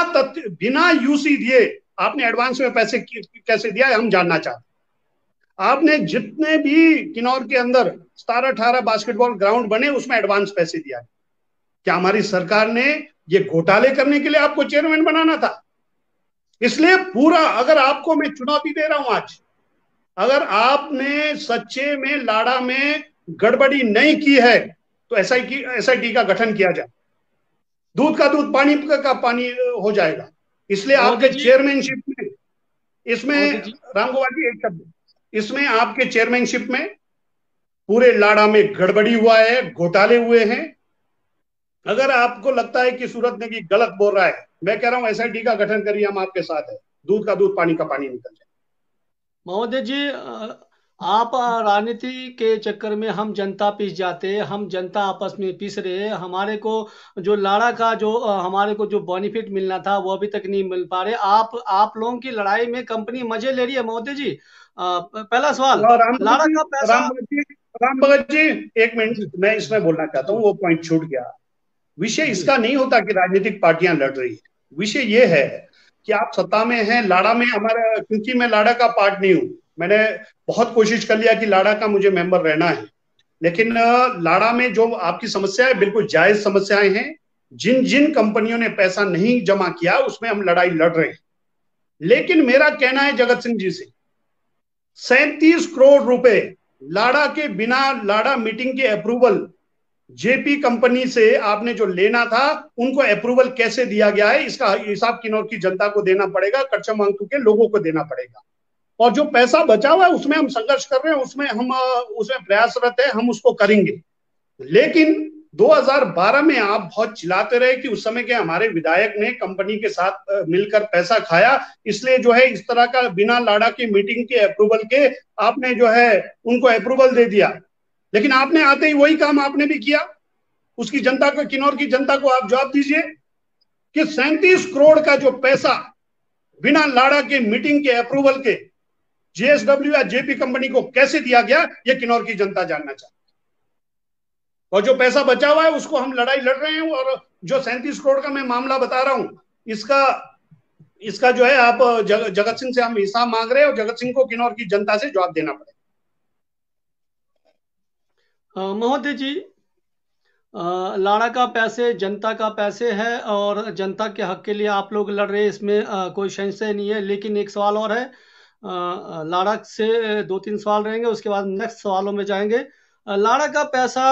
Speaker 3: बिना यूसी दिए आपने एडवांस में पैसे कैसे दिया, हम जानना चाहते। आपने जितने भी किन्नौर के अंदर 17-18 बास्केटबॉल ग्राउंड बने, उसमें एडवांस पैसे दिया। क्या हमारी सरकार ने ये घोटाले करने के लिए आपको चेयरमैन बनाना था? इसलिए पूरा, अगर आपको मैं चुनौती दे रहा हूं आज, अगर आपने सच्चे में लाड़ा में गड़बड़ी नहीं की है तो एसआईटी का गठन किया जाए। दूध का दूध, पानी का पानी हो जाएगा। इसलिए आपके चेयरमैनशिप में, इसमें रामगोपाल जी एक शब्द, इसमें आपके चेयरमैनशिप में पूरे लाड़ा में गड़बड़ी हुआ है, घोटाले हुए हैं। अगर आपको लगता है कि सूरत नेगी गलत बोल रहा है, मैं कह रहा हूं एसआईटी का गठन करिए, हम आपके साथ है। दूध का दूध, पानी का पानी निकल जाए।
Speaker 6: महोदय जी, आप राजनीति के चक्कर में हम जनता पिस जाते, हम जनता आपस में पिस रहे। हमारे को जो लाड़ा का जो हमारे को जो बेनिफिट मिलना था वो अभी तक नहीं मिल पा रहे। आप लोगों की लड़ाई में कंपनी मजे ले रही है। महोदय जी, पहला सवाल, लाड़ा का पैसा।
Speaker 3: राम भगत जी, एक मिनट, मैं इसमें बोलना चाहता हूँ, वो पॉइंट छूट गया। विषय इसका नहीं होता कि राजनीतिक पार्टियां लड़ रही है। विषय ये है कि आप सत्ता में हैं। लाड़ा में हमारा, क्योंकि मैं लाड़ा का पार्ट नहीं हूं, मैंने बहुत कोशिश कर लिया कि लाड़ा का मुझे मेंबर रहना है, लेकिन लाड़ा में जो आपकी समस्या है बिल्कुल जायज समस्याएं हैं। जिन जिन कंपनियों ने पैसा नहीं जमा किया उसमें हम लड़ाई लड़ रहे हैं। लेकिन मेरा कहना है जगत सिंह जी से, 37 करोड़ रुपए लाड़ा के बिना लाड़ा मीटिंग के अप्रूवल जेपी कंपनी से आपने जो लेना था, उनको अप्रूवल कैसे दिया गया है, इसका हिसाब किन्नौर की जनता को देना पड़ेगा, कड़छम वांगथू के लोगों को देना पड़ेगा। और जो पैसा बचा हुआ है उसमें हम संघर्ष कर रहे हैं, उसमें प्रयासरत है, हम उसको करेंगे। लेकिन 2012 में आप बहुत चिल्लाते रहे कि उस समय के हमारे विधायक ने कंपनी के साथ मिलकर पैसा खाया, इसलिए जो है इस तरह का बिना लाड़ा की मीटिंग के अप्रूवल के आपने जो है उनको अप्रूवल दे दिया। लेकिन आपने आते ही वही काम आपने भी किया। उसकी जनता को, किन्नौर की जनता को आप जवाब दीजिए कि 37 करोड़ का जो पैसा बिना लाड़ा के मीटिंग के अप्रूवल के जेएसडब्ल्यू या जेपी कंपनी को कैसे दिया गया, ये किन्नौर की जनता जानना चाहती है। और जो पैसा बचा हुआ है उसको हम लड़ाई लड़ रहे हैं। और जो 37 करोड़ का मैं मामला बता रहा हूं, इसका जो है आप जगत सिंह से हम हिसाब मांग रहे हैं, और जगत सिंह को किन्नौर की जनता से जवाब देना पड़ेगा।
Speaker 6: महोदय जी, लाड़ा का पैसे जनता का पैसे है और जनता के हक के लिए आप लोग लड़ रहे हैं, इसमें कोई संशय नहीं है। लेकिन एक सवाल और है, लाड़ा से 2-3 सवाल रहेंगे, उसके बाद नेक्स्ट सवालों में जाएंगे। लाड़ा का पैसा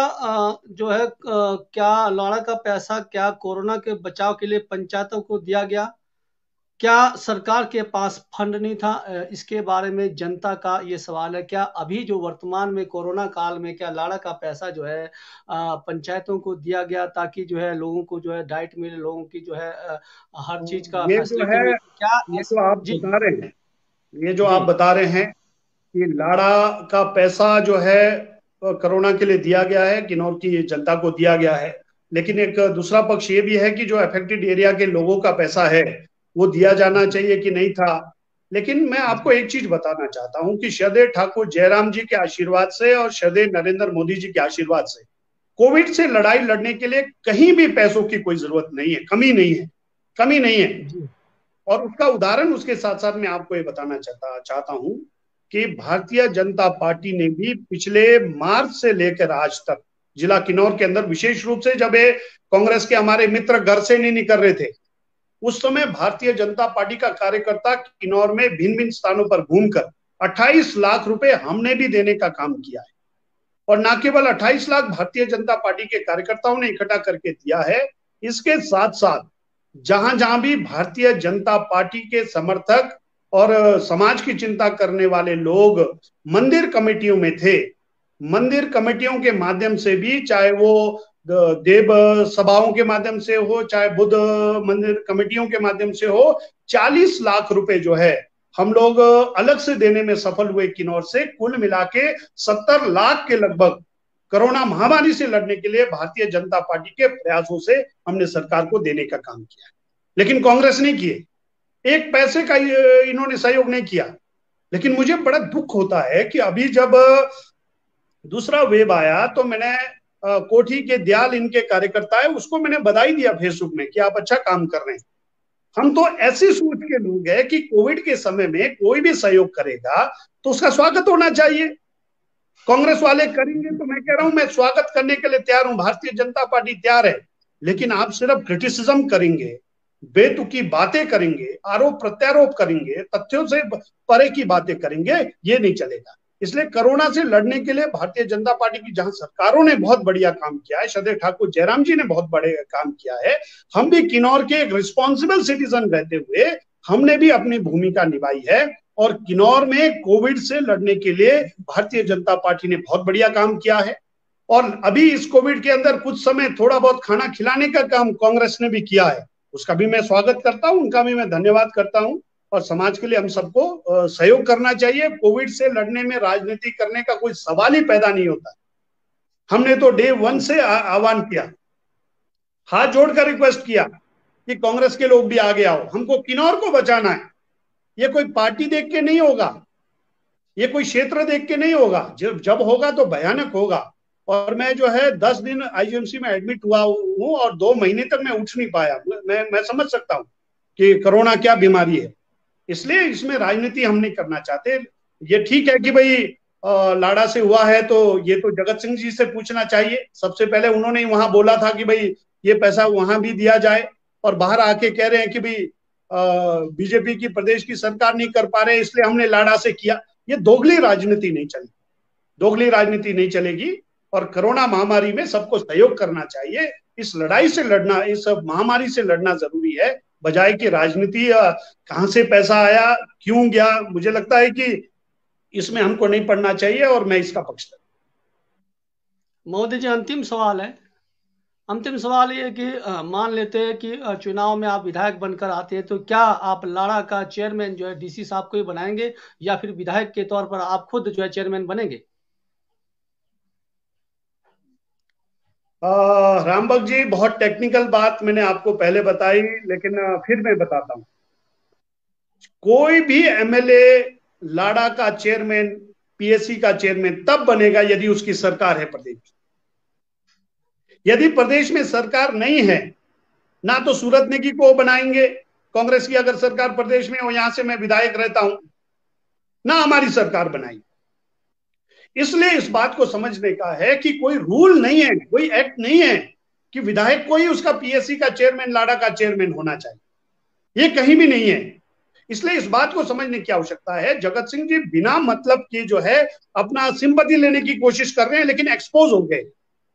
Speaker 6: जो है, क्या लाड़ा का पैसा क्या कोरोना के बचाव के लिए पंचायतों को दिया गया? क्या सरकार के पास फंड नहीं था? इसके बारे में जनता का ये सवाल है। क्या अभी जो वर्तमान में कोरोना काल में क्या लाड़ा का पैसा जो है पंचायतों को दिया गया, ताकि जो है लोगों को जो है डाइट मिले, लोगों की जो है हर चीज का
Speaker 3: ये जो
Speaker 6: फैसिलिटी
Speaker 3: है,
Speaker 6: मिले? क्या
Speaker 3: ये जो आप
Speaker 6: जी
Speaker 3: बता रहे हैं, ये जो
Speaker 6: जी
Speaker 3: आप बता रहे हैं कि लाड़ा का पैसा जो है कोरोना के लिए दिया गया है, किन्नौर की जनता को दिया गया है। लेकिन एक दूसरा पक्ष ये भी है कि जो अफेक्टेड एरिया के लोगों का पैसा है वो दिया जाना चाहिए कि नहीं था। लेकिन मैं आपको एक चीज बताना चाहता हूं कि श्रद्धेय ठाकुर जयराम जी के आशीर्वाद से और श्रद्धेय नरेंद्र मोदी जी के आशीर्वाद से कोविड से लड़ाई लड़ने के लिए कहीं भी पैसों की कोई जरूरत नहीं है, कमी नहीं है, कमी नहीं है। और उसका उदाहरण उसके साथ साथ मैं आपको ये बताना चाहता हूं कि भारतीय जनता पार्टी ने भी पिछले मार्च से लेकर आज तक जिला किन्नौर के अंदर, विशेष रूप से जब ये कांग्रेस के हमारे मित्र घर से नहीं निकल रहे थे, उस समय भारतीय जनता पार्टी का कार्यकर्ता किन्नौर में भिन्न भिन्न स्थानों पर घूमकर 28 लाख रुपए हमने भी देने का काम किया है। और न केवल 28 लाख भारतीय जनता पार्टी के कार्यकर्ताओं ने इकट्ठा करके दिया है, इसके साथ साथ जहां जहां भी भारतीय जनता पार्टी के समर्थक और समाज की चिंता करने वाले लोग मंदिर कमेटियों में थे, मंदिर कमेटियों के माध्यम से भी, चाहे वो देव सभाओं के माध्यम से हो, चाहे बुद्ध मंदिर कमेटियों के माध्यम से हो, 40 लाख रुपए जो है हम लोग अलग से देने में सफल हुए किन्नौर से। कुल मिला के 70 लाख के लगभग कोरोना महामारी से लड़ने के लिए भारतीय जनता पार्टी के प्रयासों से हमने सरकार को देने का काम किया। लेकिन कांग्रेस ने किए, एक पैसे का इन्होंने सहयोग नहीं किया। लेकिन मुझे बड़ा दुख होता है कि अभी जब दूसरा वेव आया तो मैंने कोठी के दयाल इनके कार्यकर्ता है, उसको मैंने बधाई दिया फेसबुक में कि आप अच्छा काम कर रहे हैं। हम तो ऐसी सोच के लोग हैं कि कोविड के समय में कोई भी सहयोग करेगा तो उसका स्वागत होना चाहिए। कांग्रेस वाले करेंगे तो मैं कह रहा हूं, मैं स्वागत करने के लिए तैयार हूं, भारतीय जनता पार्टी तैयार है। लेकिन आप सिर्फ क्रिटिसिज्म करेंगे, बेतुकी बातें करेंगे, आरोप प्रत्यारोप करेंगे, तथ्यों से परे की बातें करेंगे, ये नहीं चलेगा। इसलिए कोरोना से लड़ने के लिए भारतीय जनता पार्टी की जहां सरकारों ने बहुत बढ़िया काम किया है, श्रद्धेय ठाकुर जयराम जी ने बहुत बड़े काम किया है, हम भी किन्नौर के एक रिस्पॉन्सिबल सिटीजन रहते हुए हमने भी अपनी भूमिका निभाई है। और किन्नौर में कोविड से लड़ने के लिए भारतीय जनता पार्टी ने बहुत बढ़िया काम किया है। और अभी इस कोविड के अंदर कुछ समय थोड़ा बहुत खाना खिलाने का काम कांग्रेस ने भी किया है, उसका भी मैं स्वागत करता हूं, उनका भी मैं धन्यवाद करता हूं। और समाज के लिए हम सबको सहयोग करना चाहिए। कोविड से लड़ने में राजनीति करने का कोई सवाल ही पैदा नहीं होता। हमने तो डे 1 से आह्वान किया, हाथ जोड़कर रिक्वेस्ट किया कि कांग्रेस के लोग भी आगे आओ, हमको किन्नौर को बचाना है। ये कोई पार्टी देख के नहीं होगा, ये कोई क्षेत्र देख के नहीं होगा, जब होगा तो भयानक होगा। और मैं जो है 10 दिन आईजीएमसी में एडमिट हुआ हूँ और 2 महीने तक मैं उठ नहीं पाया। मैं समझ सकता हूँ कि कोरोना क्या बीमारी है, इसलिए इसमें राजनीति हम नहीं करना चाहते। ये ठीक है कि भाई लाड़ा से हुआ है तो ये तो जगत सिंह जी से पूछना चाहिए। सबसे पहले उन्होंने वहां बोला था कि भाई ये पैसा वहां भी दिया जाए, और बाहर आके कह रहे हैं कि भाई बीजेपी की प्रदेश की सरकार नहीं कर पा रहे इसलिए हमने लाड़ा से किया। ये दोगली राजनीति नहीं चलेगी, दोगली राजनीति नहीं चलेगी। और कोरोना महामारी में सबको सहयोग करना चाहिए। इस लड़ाई से लड़ना, इस महामारी से लड़ना जरूरी है, बजाय कि राजनीति कहां से पैसा आया, क्यों गया, मुझे लगता है कि इसमें हमको नहीं पड़ना चाहिए और मैं इसका पक्ष।
Speaker 6: मोदी जी, अंतिम सवाल है। अंतिम सवाल ये कि मान लेते हैं कि चुनाव में आप विधायक बनकर आते हैं, तो क्या आप लाड़ा का चेयरमैन जो है डीसी साहब को ही बनाएंगे, या फिर विधायक के तौर पर आप खुद जो है चेयरमैन बनेंगे?
Speaker 3: रामबक जी, बहुत टेक्निकल बात मैंने आपको पहले बताई, लेकिन फिर मैं बताता हूं। कोई भी एमएलए लाडा का चेयरमैन, पीएससी का चेयरमैन तब बनेगा यदि उसकी सरकार है प्रदेश में। यदि प्रदेश में सरकार नहीं है, ना तो सूरत नेगी को बनाएंगे, कांग्रेस की अगर सरकार प्रदेश में हो, यहां से मैं विधायक रहता हूं, ना हमारी सरकार बनाई। इसलिए इस बात को समझने का है कि कोई रूल नहीं है, कोई एक्ट नहीं है कि विधायक को ही उसका पीएससी का चेयरमैन, लाडा का चेयरमैन होना चाहिए, ये कहीं भी नहीं है। इसलिए इस बात को समझने की आवश्यकता है। जगत सिंह जी बिना मतलब के जो है अपना सिंपैथी लेने की कोशिश कर रहे हैं, लेकिन एक्सपोज हो गए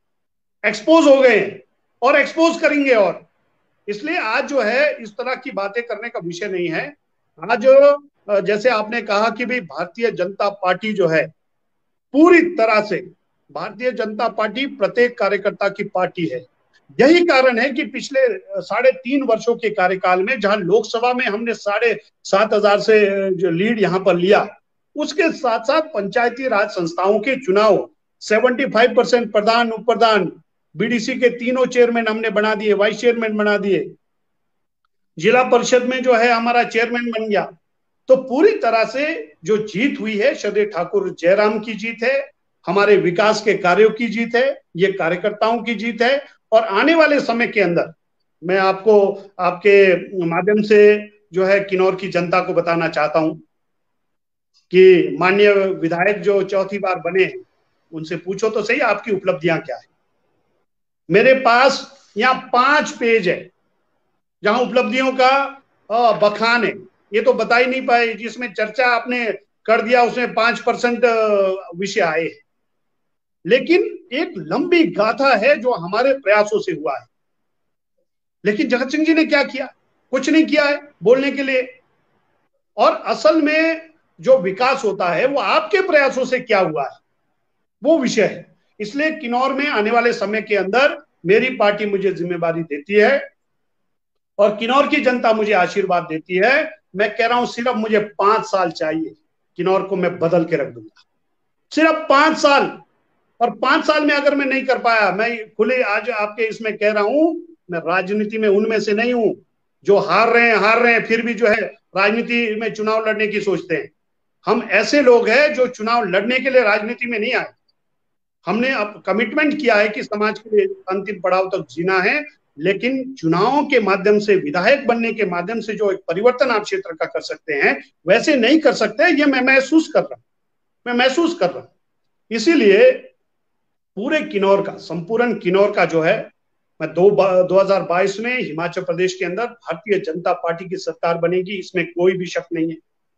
Speaker 3: और एक्सपोज करेंगे। और इसलिए आज जो है इस तरह की बातें करने का विषय नहीं है। आज जैसे आपने कहा कि भाई भारतीय जनता पार्टी जो है पूरी तरह से, भारतीय जनता पार्टी प्रत्येक कार्यकर्ता की पार्टी है। यही कारण है कि पिछले 3.5 वर्षों के कार्यकाल में, जहां लोकसभा में हमने 7,500 से जो लीड यहां पर लिया, उसके साथ साथ पंचायती राज संस्थाओं के चुनाव 75% प्रधान, उप प्रधान, बीडीसी के तीनों चेयरमैन हमने बना दिए, वाइस चेयरमैन बना दिए, जिला परिषद में जो है हमारा चेयरमैन बन गया। तो पूरी तरह से जो जीत हुई है श्रद्धेय ठाकुर जयराम की जीत है, हमारे विकास के कार्यों की जीत है, ये कार्यकर्ताओं की जीत है। और आने वाले समय के अंदर मैं आपको आपके माध्यम से जो है किन्नौर की जनता को बताना चाहता हूं कि माननीय विधायक जो चौथी बार बने हैं, उनसे पूछो तो सही आपकी उपलब्धियां क्या है। मेरे पास यहाँ 5 पेज है जहां उपलब्धियों का बखान है। ये तो बता ही नहीं पाए, जिसमें चर्चा आपने कर दिया उसमें 5% विषय आए हैं, लेकिन एक लंबी गाथा है जो हमारे प्रयासों से हुआ है। लेकिन जगत सिंह जी ने क्या किया? कुछ नहीं किया है बोलने के लिए। और असल में जो विकास होता है वो आपके प्रयासों से क्या हुआ है, वो विषय है। इसलिए किन्नौर में आने वाले समय के अंदर मेरी पार्टी मुझे जिम्मेवारी देती है और किन्नौर की जनता मुझे आशीर्वाद देती है। मैं कह रहा हूं सिर्फ मुझे 5 साल चाहिए, किन्नौर को मैं बदल के रख दूंगा। सिर्फ 5 साल। और 5 साल में अगर मैं नहीं कर पाया, मैं खुले आज आपके इसमें कह रहा हूं, मैं राजनीति में उनमें से नहीं हूं जो हार रहे हैं फिर भी जो है राजनीति में चुनाव लड़ने की सोचते हैं। हम ऐसे लोग हैं जो चुनाव लड़ने के लिए राजनीति में नहीं आए। हमने अब कमिटमेंट किया है कि समाज के लिए अंतिम पड़ाव तक जीना है, लेकिन चुनावों के माध्यम से, विधायक बनने के माध्यम से जो एक परिवर्तन आप क्षेत्र का कर सकते हैं, वैसे नहीं कर सकते। ये मैं महसूस कर रहा हूं। इसीलिए पूरे किन्नौर का, संपूर्ण किन्नौर का जो है, मैं 2022 में हिमाचल प्रदेश के अंदर भारतीय जनता पार्टी की सरकार बनेगी, इसमें कोई भी शक नहीं है।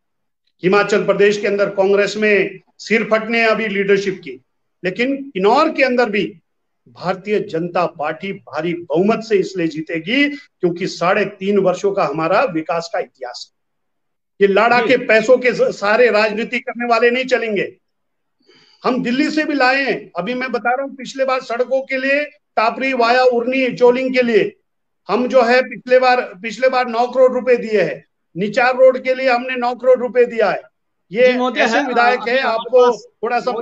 Speaker 3: हिमाचल प्रदेश के अंदर कांग्रेस में सिर फटने अभी लीडरशिप की, लेकिन किन्नौर के अंदर भी भारतीय जनता पार्टी भारी बहुमत से इसलिए जीतेगी क्योंकि 3.5 वर्षों का हमारा विकास का इतिहास है। ये लाड़ा के पैसों के सारे राजनीति करने वाले नहीं चलेंगे। हम दिल्ली से भी लाए हैं। अभी मैं बता रहा हूं, पिछले बार सड़कों के लिए टापरी वाया उर्नी चोलिंग के लिए हम जो है पिछले बार 9 करोड़ रुपए दिए हैं। निचार रोड के लिए हमने 9 करोड़ रुपए दिया है। ये ऐसे विधायक है, आपको थोड़ा सा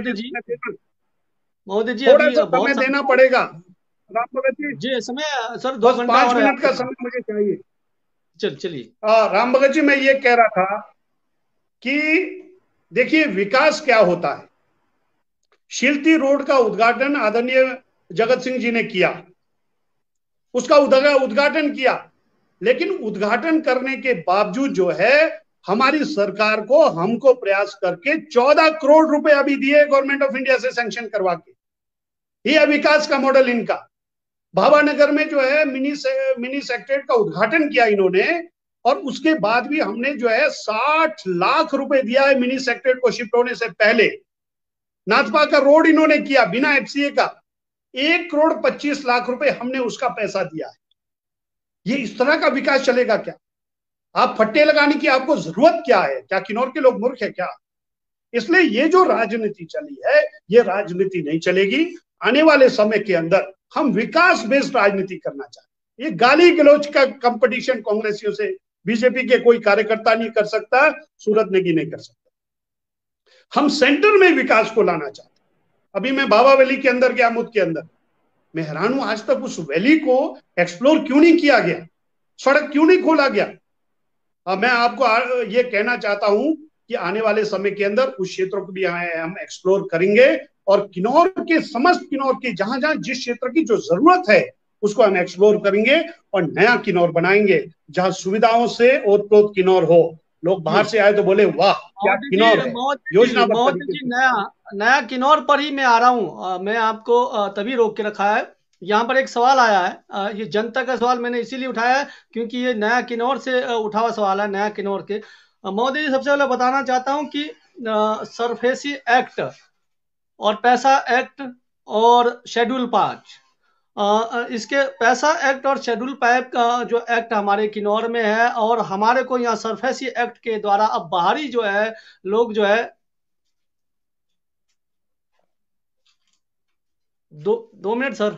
Speaker 6: महोदय जी
Speaker 3: थोड़ा सा समय देना पड़ेगा। राम भगत
Speaker 6: जी समय सर
Speaker 3: 2 घंटा 5 मिनट का समय मुझे चाहिए।
Speaker 6: चलिए।
Speaker 3: राम भगत जी, मैं ये कह रहा था कि देखिए विकास क्या होता है। शिल्टी रोड का उद्घाटन आदरणीय जगत सिंह जी ने किया, उसका उद्घाटन किया, लेकिन उद्घाटन करने के बावजूद जो है हमारी सरकार को हमको प्रयास करके 14 करोड़ रुपए अभी दिए गवर्नमेंट ऑफ इंडिया से सैंक्शन करवा के। ये विकास का मॉडल इनका। भावानगर में जो है मिनी सेक्रेटरीट का उद्घाटन किया इन्होंने, और उसके बाद भी हमने जो है 60 लाख रुपए दिया है मिनी सेक्रेटरीट को शिफ्ट होने से पहले। नाथपा का रोड इन्होंने किया बिना एफसीए का, 1 करोड़ 25 लाख रुपए हमने उसका पैसा दिया है। ये इस तरह का विकास चलेगा क्या? आप फट्टे लगाने की आपको जरूरत क्या है? क्या किन्नौर के लोग मूर्ख है क्या? इसलिए ये जो राजनीति चली है, ये राजनीति नहीं चलेगी। आने वाले समय के अंदर हम विकास बेस्ड राजनीति करना चाहते हैं। ये गाली गलौज का कंपटीशन कांग्रेसियों से बीजेपी के कोई कार्यकर्ता नहीं कर सकता, सूरत नेगी नहीं कर सकता। हम सेंटर में विकास को लाना चाहते हैं। अभी मैं बाबा वैली के अंदर गया, मुद के अंदर, मैं हैरान हूं आज तक उस वैली को एक्सप्लोर क्यों नहीं किया गया, सड़क क्यों नहीं खोला गया। अब मैं आपको ये कहना चाहता हूं कि आने वाले समय के अंदर उस क्षेत्रों को भी हम एक्सप्लोर करेंगे और किन्नौर के समस्त किन्नौर के जहां जहां जिस क्षेत्र की जो जरूरत है उसको हम एक्सप्लोर करेंगे और नया किन्नौर बनाएंगे जहां सुविधाओं से ओतप्रोत किन्नौर हो। लोग बाहर से आए तो बोले वाह क्या किन्नौर है। योजना
Speaker 6: जी नया किन्नौर पर ही मैं आ रहा हूँ। मैं आपको तभी रोक के रखा है। यहाँ पर एक सवाल आया है, ये जनता का सवाल मैंने इसीलिए उठाया है क्योंकि ये नया किन्नौर से उठा हुआ सवाल है, नया किन्नौर के। महोदय जी, सबसे पहले बताना चाहता हूँ कि सरफेसी एक्ट और पैसा एक्ट और शेड्यूल 5, इसके पैसा एक्ट और शेड्यूल 5 का जो एक्ट हमारे किन्नौर में है और हमारे को यहाँ सरफेसी एक्ट के द्वारा अब बाहरी जो है लोग जो है 2 मिनट सर।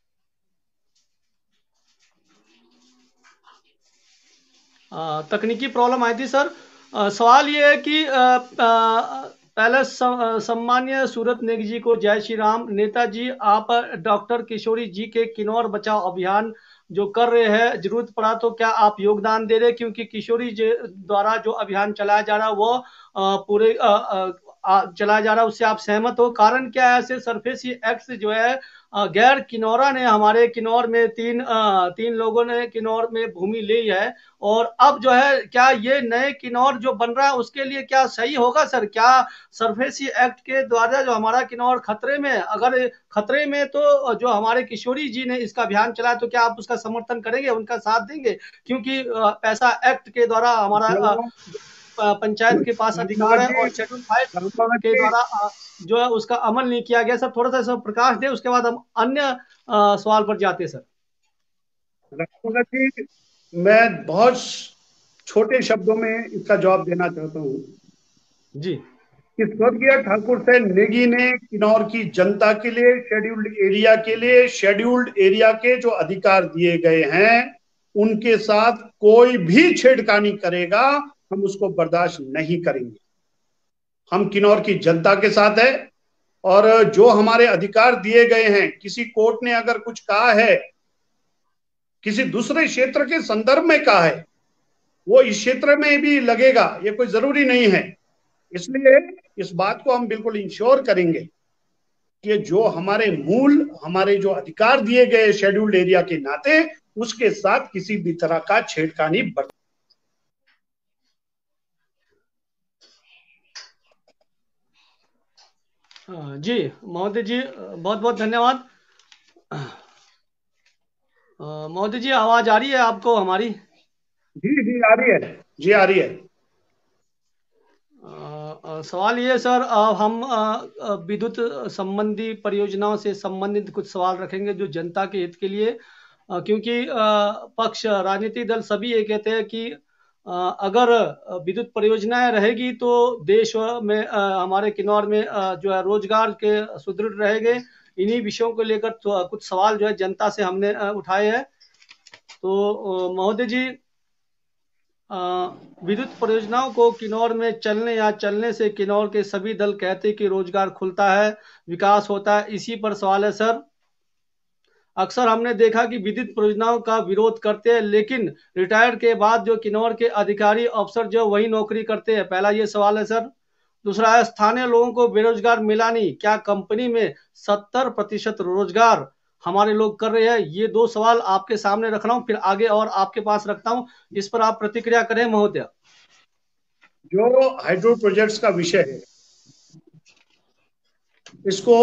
Speaker 6: तकनीकी प्रॉब्लम आई थी सर। सवाल ये है कि पहले सम्मान्य सूरत नेगी जी को जय श्री राम। नेताजी, आप डॉक्टर किशोरी जी के किन्नौर बचाओ अभियान जो कर रहे हैं, जरूरत पड़ा तो क्या आप योगदान दे रहे, क्योंकि किशोरी जी द्वारा जो अभियान चलाया जा रहा है वो पूरे चलाया जा रहा है, उससे आप सहमत हो? कारण क्या है? ऐसे सरफेसी एक्ट जो है गैर किन्नौरा ने हमारे किन्नौर में तीन लोगों ने किन्नौर में भूमि ली है और अब जो है क्या ये नए किन्नौर जो बन रहा है उसके लिए क्या सही होगा सर? क्या सरफेसी एक्ट के द्वारा जो हमारा किन्नौर खतरे में, अगर खतरे में तो जो हमारे किशोरी जी ने इसका अभियान चलाया तो क्या आप उसका समर्थन करेंगे, उनका साथ देंगे? क्योंकि पैसा एक्ट के द्वारा हमारा पंचायत के पास अधिकार है और शेड्यूल 5 के द्वारा जो है उसका अमल नहीं किया गया। सर थोड़ा सा इसमें प्रकाश दे, उसके बाद हम अन्य सवाल पर जाते हैं। सर
Speaker 3: जी, मैं बहुत छोटे शब्दों में इसका जवाब देना चाहता हूँ
Speaker 6: जी।
Speaker 3: कि स्वर्गीय ठाकुर से नेगी ने किन्नौर की जनता के लिए शेड्यूल्ड एरिया के जो अधिकार दिए गए हैं उनके साथ कोई भी छेड़खानी करेगा हम उसको बर्दाश्त नहीं करेंगे। हम किन्नौर की जनता के साथ है और जो हमारे अधिकार दिए गए हैं, किसी कोर्ट ने अगर कुछ कहा है, किसी दूसरे क्षेत्र के संदर्भ में कहा है, वो इस क्षेत्र में भी लगेगा, ये कोई जरूरी नहीं है। इसलिए इस बात को हम बिल्कुल इंश्योर करेंगे कि जो हमारे जो अधिकार दिए गए शेड्यूल्ड एरिया के नाते, उसके साथ किसी भी तरह का छेड़खानी बर्दाश्त।
Speaker 6: जी महोदय जी, बहुत बहुत धन्यवाद। महोदय जी, आवाज आ रही है आपको हमारी?
Speaker 3: जी आ रही है जी, आ रही है।
Speaker 6: सवाल ये सर, हम विद्युत संबंधी परियोजनाओं से संबंधित कुछ सवाल रखेंगे जो जनता के हित के लिए, क्योंकि पक्ष राजनीतिक दल सभी ये कहते हैं कि अगर विद्युत परियोजनाएं रहेगी तो देश में हमारे किन्नौर में जो है रोजगार के सुदृढ़ रहेंगे। इन्हीं विषयों को लेकर तो कुछ सवाल जो है जनता से हमने उठाए हैं। तो महोदय जी, विद्युत परियोजनाओं को किन्नौर में चलने से किन्नौर के सभी दल कहते हैं कि रोजगार खुलता है, विकास होता है, इसी पर सवाल है सर। अक्सर हमने देखा कि विद्युत परियोजनाओं का विरोध करते हैं, लेकिन रिटायर्ड के बाद जो किन्नौर के अधिकारी अफसर जो वही नौकरी करते हैं। पहला ये सवाल है सर। दूसरा है, स्थानीय लोगों को बेरोजगार मिला नहीं, क्या कंपनी में 70% रोजगार हमारे लोग कर रहे हैं? ये 2 सवाल आपके सामने रख रहा हूँ, फिर आगे और आपके पास रखता हूँ, इस पर आप प्रतिक्रिया करें महोदय।
Speaker 3: जो हाइड्रो प्रोजेक्ट्स का विषय है, इसको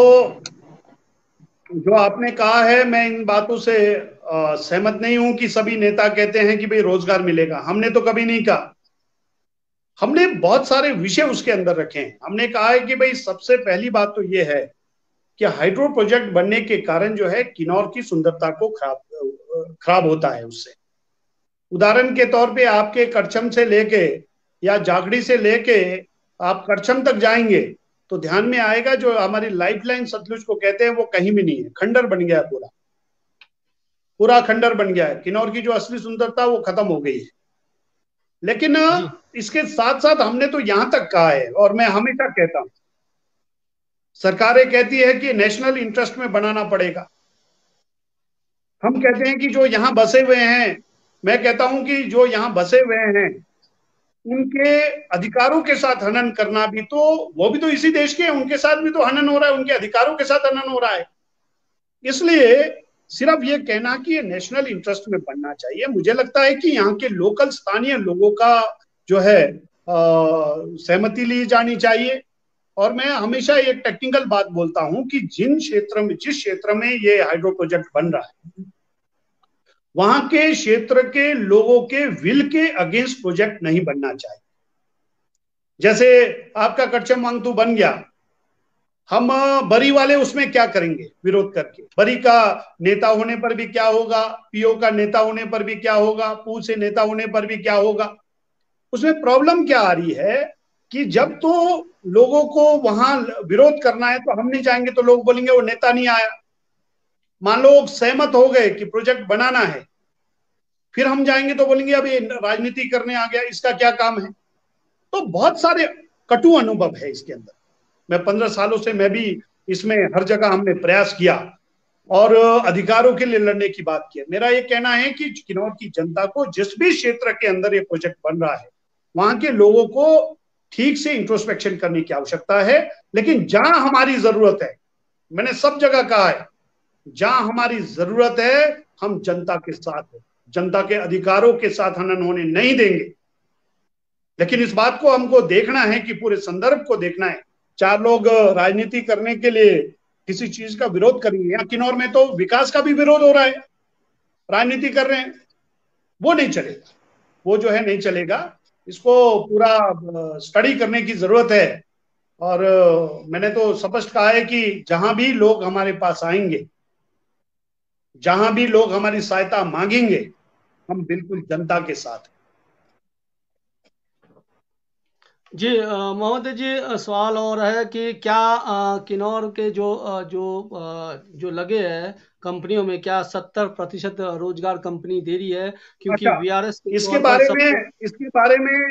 Speaker 3: जो आपने कहा है, मैं इन बातों से सहमत नहीं हूं कि सभी नेता कहते हैं कि भाई रोजगार मिलेगा। हमने तो कभी नहीं कहा। हमने बहुत सारे विषय उसके अंदर रखे हैं। हमने कहा है कि भाई सबसे पहली बात तो ये है कि हाइड्रो प्रोजेक्ट बनने के कारण जो है किन्नौर की सुंदरता को खराब होता है उससे। उदाहरण के तौर पे आपके करछम से लेके या जागड़ी से लेके आप करछम तक जाएंगे तो ध्यान में आएगा जो हमारी लाइफलाइन सतलुज को कहते हैं वो कहीं भी नहीं है, खंडर बन गया है, पूरा खंडर बन गया है। किन्नौर की जो असली सुंदरता वो खत्म हो गई है। लेकिन इसके साथ साथ हमने तो यहां तक कहा है, और मैं हमेशा कहता हूं, सरकारें कहती है कि नेशनल इंटरेस्ट में बनाना पड़ेगा। हम कहते हैं कि जो यहां बसे हुए हैं, मैं कहता हूं कि जो यहां बसे हुए हैं उनके अधिकारों के साथ हनन करना भी तो, वो भी तो इसी देश के हैं, उनके साथ भी तो हनन हो रहा है, उनके अधिकारों के साथ हनन हो रहा है। इसलिए सिर्फ ये कहना कि ये नेशनल इंटरेस्ट में बनना चाहिए, मुझे लगता है कि यहाँ के लोकल स्थानीय लोगों का जो है सहमति ली जानी चाहिए। और मैं हमेशा एक टेक्निकल बात बोलता हूं कि जिस क्षेत्र में ये हाइड्रो प्रोजेक्ट बन रहा है, वहां के क्षेत्र के लोगों के विल के अगेंस्ट प्रोजेक्ट नहीं बनना चाहिए। जैसे आपका कच्चा मांगतू बन गया, हम बरी वाले उसमें क्या करेंगे विरोध करके? बरी का नेता होने पर भी क्या होगा, पीओ का नेता होने पर भी क्या होगा, पू से नेता होने पर भी क्या होगा? उसमें प्रॉब्लम क्या आ रही है कि जब तो लोगों को वहां विरोध करना है तो हम नहीं जाएंगे तो लोग बोलेंगे वो नेता नहीं आया। मान लो सहमत हो गए कि प्रोजेक्ट बनाना है, फिर हम जाएंगे तो बोलेंगे अब ये राजनीति करने आ गया, इसका क्या काम है? तो बहुत सारे कटु अनुभव है इसके अंदर। मैं 15 सालों से मैं भी इसमें हर जगह हमने प्रयास किया और अधिकारों के लिए लड़ने की बात की। मेरा ये कहना है कि किन्नौर की जनता को जिस भी क्षेत्र के अंदर ये प्रोजेक्ट बन रहा है, वहां के लोगों को ठीक से इंट्रोस्पेक्शन करने की आवश्यकता है। लेकिन जहां हमारी जरूरत है, मैंने सब जगह कहा है, जहां हमारी जरूरत है हम जनता के साथ हैं, जनता के अधिकारों के साथ हनन होने नहीं देंगे। लेकिन इस बात को हमको देखना है कि पूरे संदर्भ को देखना है। चार लोग राजनीति करने के लिए किसी चीज का विरोध करेंगे, यहाँ किन्नौर में तो विकास का भी विरोध हो रहा है, राजनीति कर रहे हैं, वो नहीं चलेगा, वो जो है नहीं चलेगा। इसको पूरा स्टडी करने की जरूरत है। और मैंने तो स्पष्ट कहा है कि जहां भी लोग हमारे पास आएंगे, जहां भी लोग हमारी सहायता मांगेंगे, हम बिल्कुल जनता के साथ हैं।
Speaker 6: जी महोदय जी, सवाल और है कि क्या किन्नौर के जो लगे हैं कंपनियों में क्या 70% रोजगार कंपनी दे रही है? क्योंकि
Speaker 3: अच्छा,
Speaker 6: वीआरएस के
Speaker 3: इसके
Speaker 6: तौर पर
Speaker 3: बारे
Speaker 6: सबको
Speaker 3: में इसके बारे में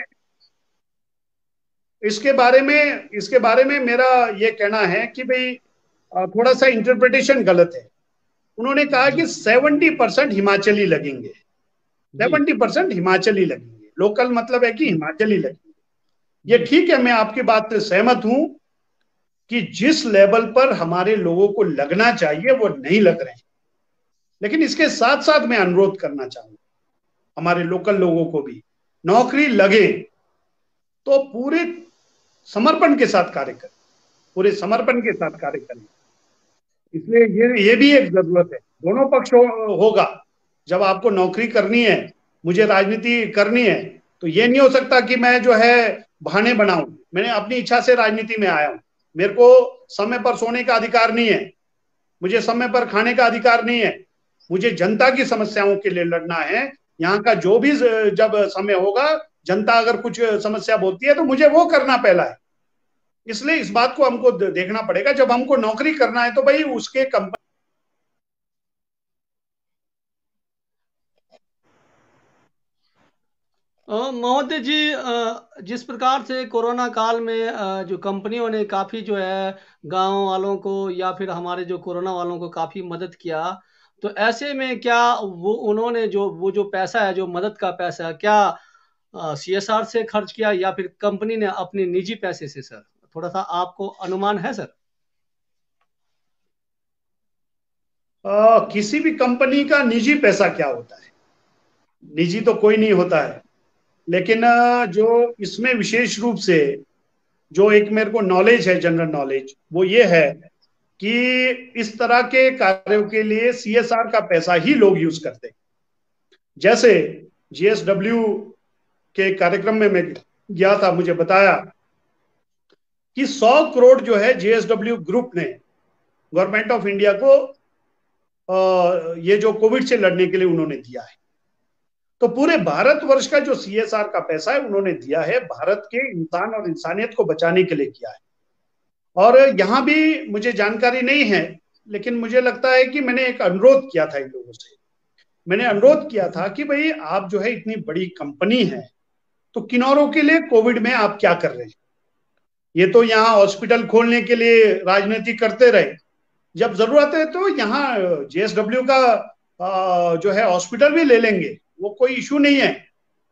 Speaker 3: इसके बारे में मेरा ये कहना है कि भाई थोड़ा सा इंटरप्रिटेशन गलत है। उन्होंने कहा कि 70% हिमाचली लगेंगे, 70% हिमाचली लगेंगे, लोकल मतलब है कि हिमाचली लगेंगे। ये ठीक है, मैं आपकी बात से सहमत हूं कि जिस लेवल पर हमारे लोगों को लगना चाहिए वो नहीं लग रहे हैं। लेकिन इसके साथ साथ मैं अनुरोध करना चाहूंगा हमारे लोकल लोगों को भी, नौकरी लगे तो पूरे समर्पण के साथ कार्य करें, पूरे समर्पण के साथ कार्य करें। इसलिए ये भी एक जरूरत है, दोनों पक्ष होगा। जब आपको नौकरी करनी है, मुझे राजनीति करनी है, तो ये नहीं हो सकता कि मैं जो है बहाने बनाऊं। मैंने अपनी इच्छा से राजनीति में आया हूं, मेरे को समय पर सोने का अधिकार नहीं है, मुझे समय पर खाने का अधिकार नहीं है, मुझे जनता की समस्याओं के लिए लड़ना है। यहाँ का जो भी जब समय होगा, जनता अगर कुछ समस्या बोलती है तो मुझे वो करना पहला है। इसलिए इस बात को हमको देखना पड़ेगा। जब हमको नौकरी करना है तो भाई उसके कंपनी
Speaker 6: महोदय जी, जिस प्रकार से कोरोना काल में जो कंपनियों ने काफी जो है गांव वालों को या फिर हमारे जो कोरोना वालों को काफी मदद किया, तो ऐसे में क्या उन्होंने जो पैसा है, जो मदद का पैसा, क्या सीएसआर से खर्च किया या फिर कंपनी ने अपने निजी पैसे से? सर थोड़ा सा आपको अनुमान है सर?
Speaker 3: किसी भी कंपनी का निजी पैसा क्या होता है? निजी तो कोई नहीं होता है। लेकिन जो इसमें विशेष रूप से जो एक मेरे को नॉलेज है, जनरल नॉलेज, वो ये है कि इस तरह के कार्यों के लिए सीएसआर का पैसा ही लोग यूज करते हैं। जैसे जीएसडब्ल्यू के कार्यक्रम में मैं गया था, मुझे बताया कि 100 करोड़ जो है जीएसडब्ल्यू ग्रुप ने गवर्नमेंट ऑफ इंडिया को ये जो कोविड से लड़ने के लिए उन्होंने दिया है। तो पूरे भारतवर्ष का जो सीएसआर का पैसा है उन्होंने दिया है, भारत के इंसान और इंसानियत को बचाने के लिए किया है। और यहां भी मुझे जानकारी नहीं है, लेकिन मुझे लगता है कि मैंने एक अनुरोध किया था इन लोगों से। मैंने अनुरोध किया था कि भाई आप जो है इतनी बड़ी कंपनी है, तो किन्नौरों के लिए कोविड में आप क्या कर रहे हैं? ये तो यहाँ हॉस्पिटल खोलने के लिए राजनीति करते रहे, जब जरूरत है तो यहाँ जेएसडब्ल्यू का जो है हॉस्पिटल भी ले लेंगे, वो कोई इशू नहीं है।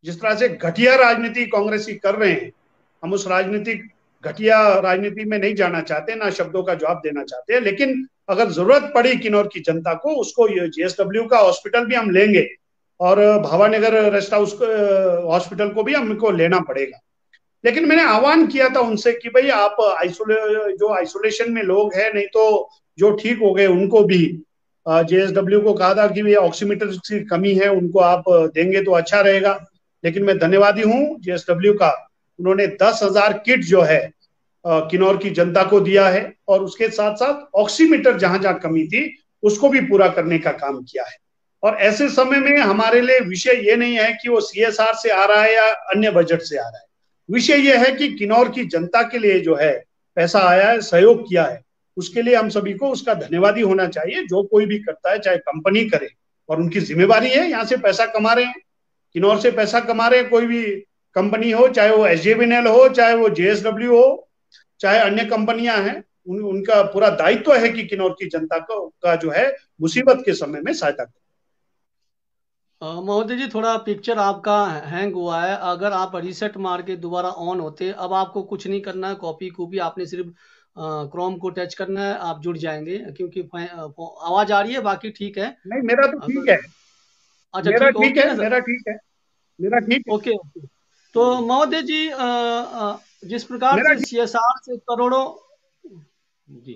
Speaker 3: जिस तरह से घटिया राजनीति कांग्रेसी कर रहे हैं, हम उस घटिया राजनीति में नहीं जाना चाहते, ना शब्दों का जवाब देना चाहते हैं, लेकिन अगर जरूरत पड़ी किन्नौर की जनता को, उसको JSW का हॉस्पिटल भी हम लेंगे और भावानगर रेस्ट हाउस हॉस्पिटल को भी हमको लेना पड़ेगा। लेकिन मैंने आह्वान किया था उनसे कि भाई आप जो आइसोलेशन में लोग हैं, नहीं तो जो ठीक हो गए उनको भी JSW को कहा था कि ये ऑक्सीमीटर की कमी है, उनको आप देंगे तो अच्छा रहेगा। लेकिन मैं धन्यवादी हूँ JSW का, उन्होंने 10,000 किट जो है किन्नौर की जनता को दिया है और उसके साथ साथ ऑक्सीमीटर जहां जहां कमी थी उसको भी पूरा करने का काम किया है। और ऐसे समय में हमारे लिए विषय ये नहीं है कि वो CSR से आ रहा है या अन्य बजट से आ रहा है, विषय यह है कि किन्नौर की जनता के लिए जो है पैसा आया है, सहयोग किया है, उसके लिए हम सभी को उसका धन्यवादी होना चाहिए। जो कोई भी करता है, चाहे कंपनी करे, और उनकी जिम्मेवारी है, यहाँ से पैसा कमा रहे हैं, किन्नौर से पैसा कमा रहे हैं, कोई भी कंपनी हो, चाहे वो SJVN हो, चाहे वो JSW हो, चाहे अन्य कंपनियां हैं, उनका पूरा दायित्व है कि किन्नौर की जनता का जो है मुसीबत के समय में सहायता करें।
Speaker 6: महोदय जी, थोड़ा पिक्चर आपका हैंग हुआ है, अगर आप रीसेट मार के दोबारा ऑन होते, अब आपको कुछ नहीं करना है, कॉपी आपने सिर्फ क्रोम को टच करना है, आप जुड़ जाएंगे, क्योंकि आवाज आ रही है, बाकी ठीक है।
Speaker 3: नहीं, मेरा तो ठीक है।
Speaker 6: अच्छा,
Speaker 3: मेरा ठीक है, मेरा ठीक है।
Speaker 6: ओके। तो महोदय जी, जिस प्रकार से CSR से करोड़ों जी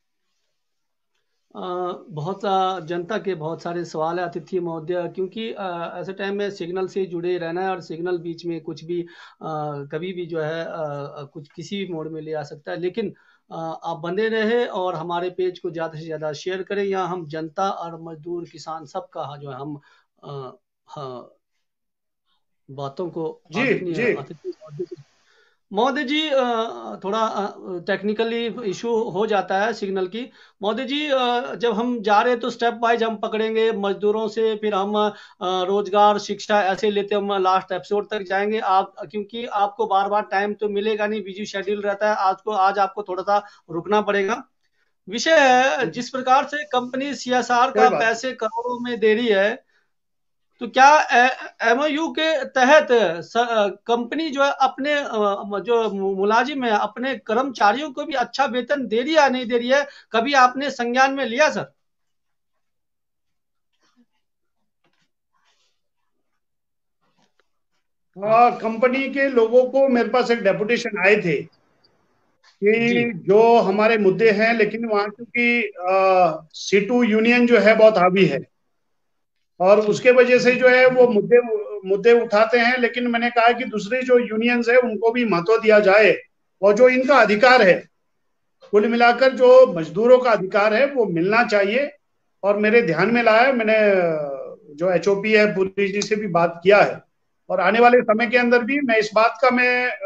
Speaker 6: बहुत जनता के बहुत सारे सवाल है अतिथि महोदय, क्योंकि ऐसे टाइम में सिग्नल से जुड़े रहना है, और सिग्नल बीच में कुछ भी कभी भी जो है कुछ किसी भी मोड में ले आ सकता है। लेकिन आप बने रहे और हमारे पेज को ज़्यादा से ज़्यादा शेयर करें। यहाँ हम जनता और मजदूर किसान सबका जो है हम बातों को अतिथि महोदय जी, थोड़ा टेक्निकली इशू हो जाता है सिग्नल की। महोदय जी, जब हम जा रहे हैं तो स्टेप वाइज हम पकड़ेंगे मजदूरों से, फिर हम रोजगार, शिक्षा, ऐसे लेते हम लास्ट एपिसोड तक जाएंगे। आप, क्योंकि आपको बार बार टाइम तो मिलेगा नहीं, बिजी शेड्यूल रहता है, आज आपको थोड़ा सा रुकना पड़ेगा। विषय है, जिस प्रकार से कंपनी CSR का पैसे करोड़ों में दे रही है, तो क्या MOU के तहत कंपनी जो है अपने जो मुलाजिम है, अपने कर्मचारियों को भी अच्छा वेतन दे रही है या नहीं दे रही है? कभी आपने संज्ञान में लिया सर?
Speaker 3: कंपनी के लोगों को मेरे पास एक डेपुटेशन आए थे कि जो हमारे मुद्दे हैं, लेकिन वहां क्योंकि C2 यूनियन जो है बहुत हावी है और उसके वजह से जो है वो मुद्दे उठाते हैं। लेकिन मैंने कहा कि दूसरी जो यूनियंस है उनको भी महत्व दिया जाए, और जो इनका अधिकार है, कुल मिलाकर जो मजदूरों का अधिकार है वो मिलना चाहिए। और मेरे ध्यान में लाया, मैंने जो HOP है पुरी जी से भी बात किया है, और आने वाले समय के अंदर भी मैं इस बात का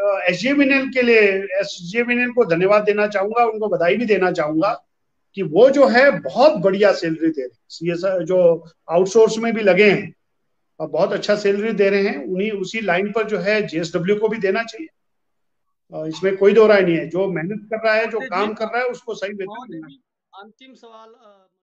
Speaker 3: SJVN को धन्यवाद देना चाहूंगा, उनको बधाई भी देना चाहूंगा कि वो जो है बहुत बढ़िया सैलरी दे रहे हैं, CSR जो आउटसोर्स में भी लगे हैं और बहुत अच्छा सैलरी दे रहे हैं, उसी लाइन पर जो है JSW को भी देना चाहिए। इसमें कोई दो राय नहीं है, जो मेहनत कर रहा है, जो काम कर रहा है, उसको सही वेतन देना चाहिए।
Speaker 6: अंतिम सवाल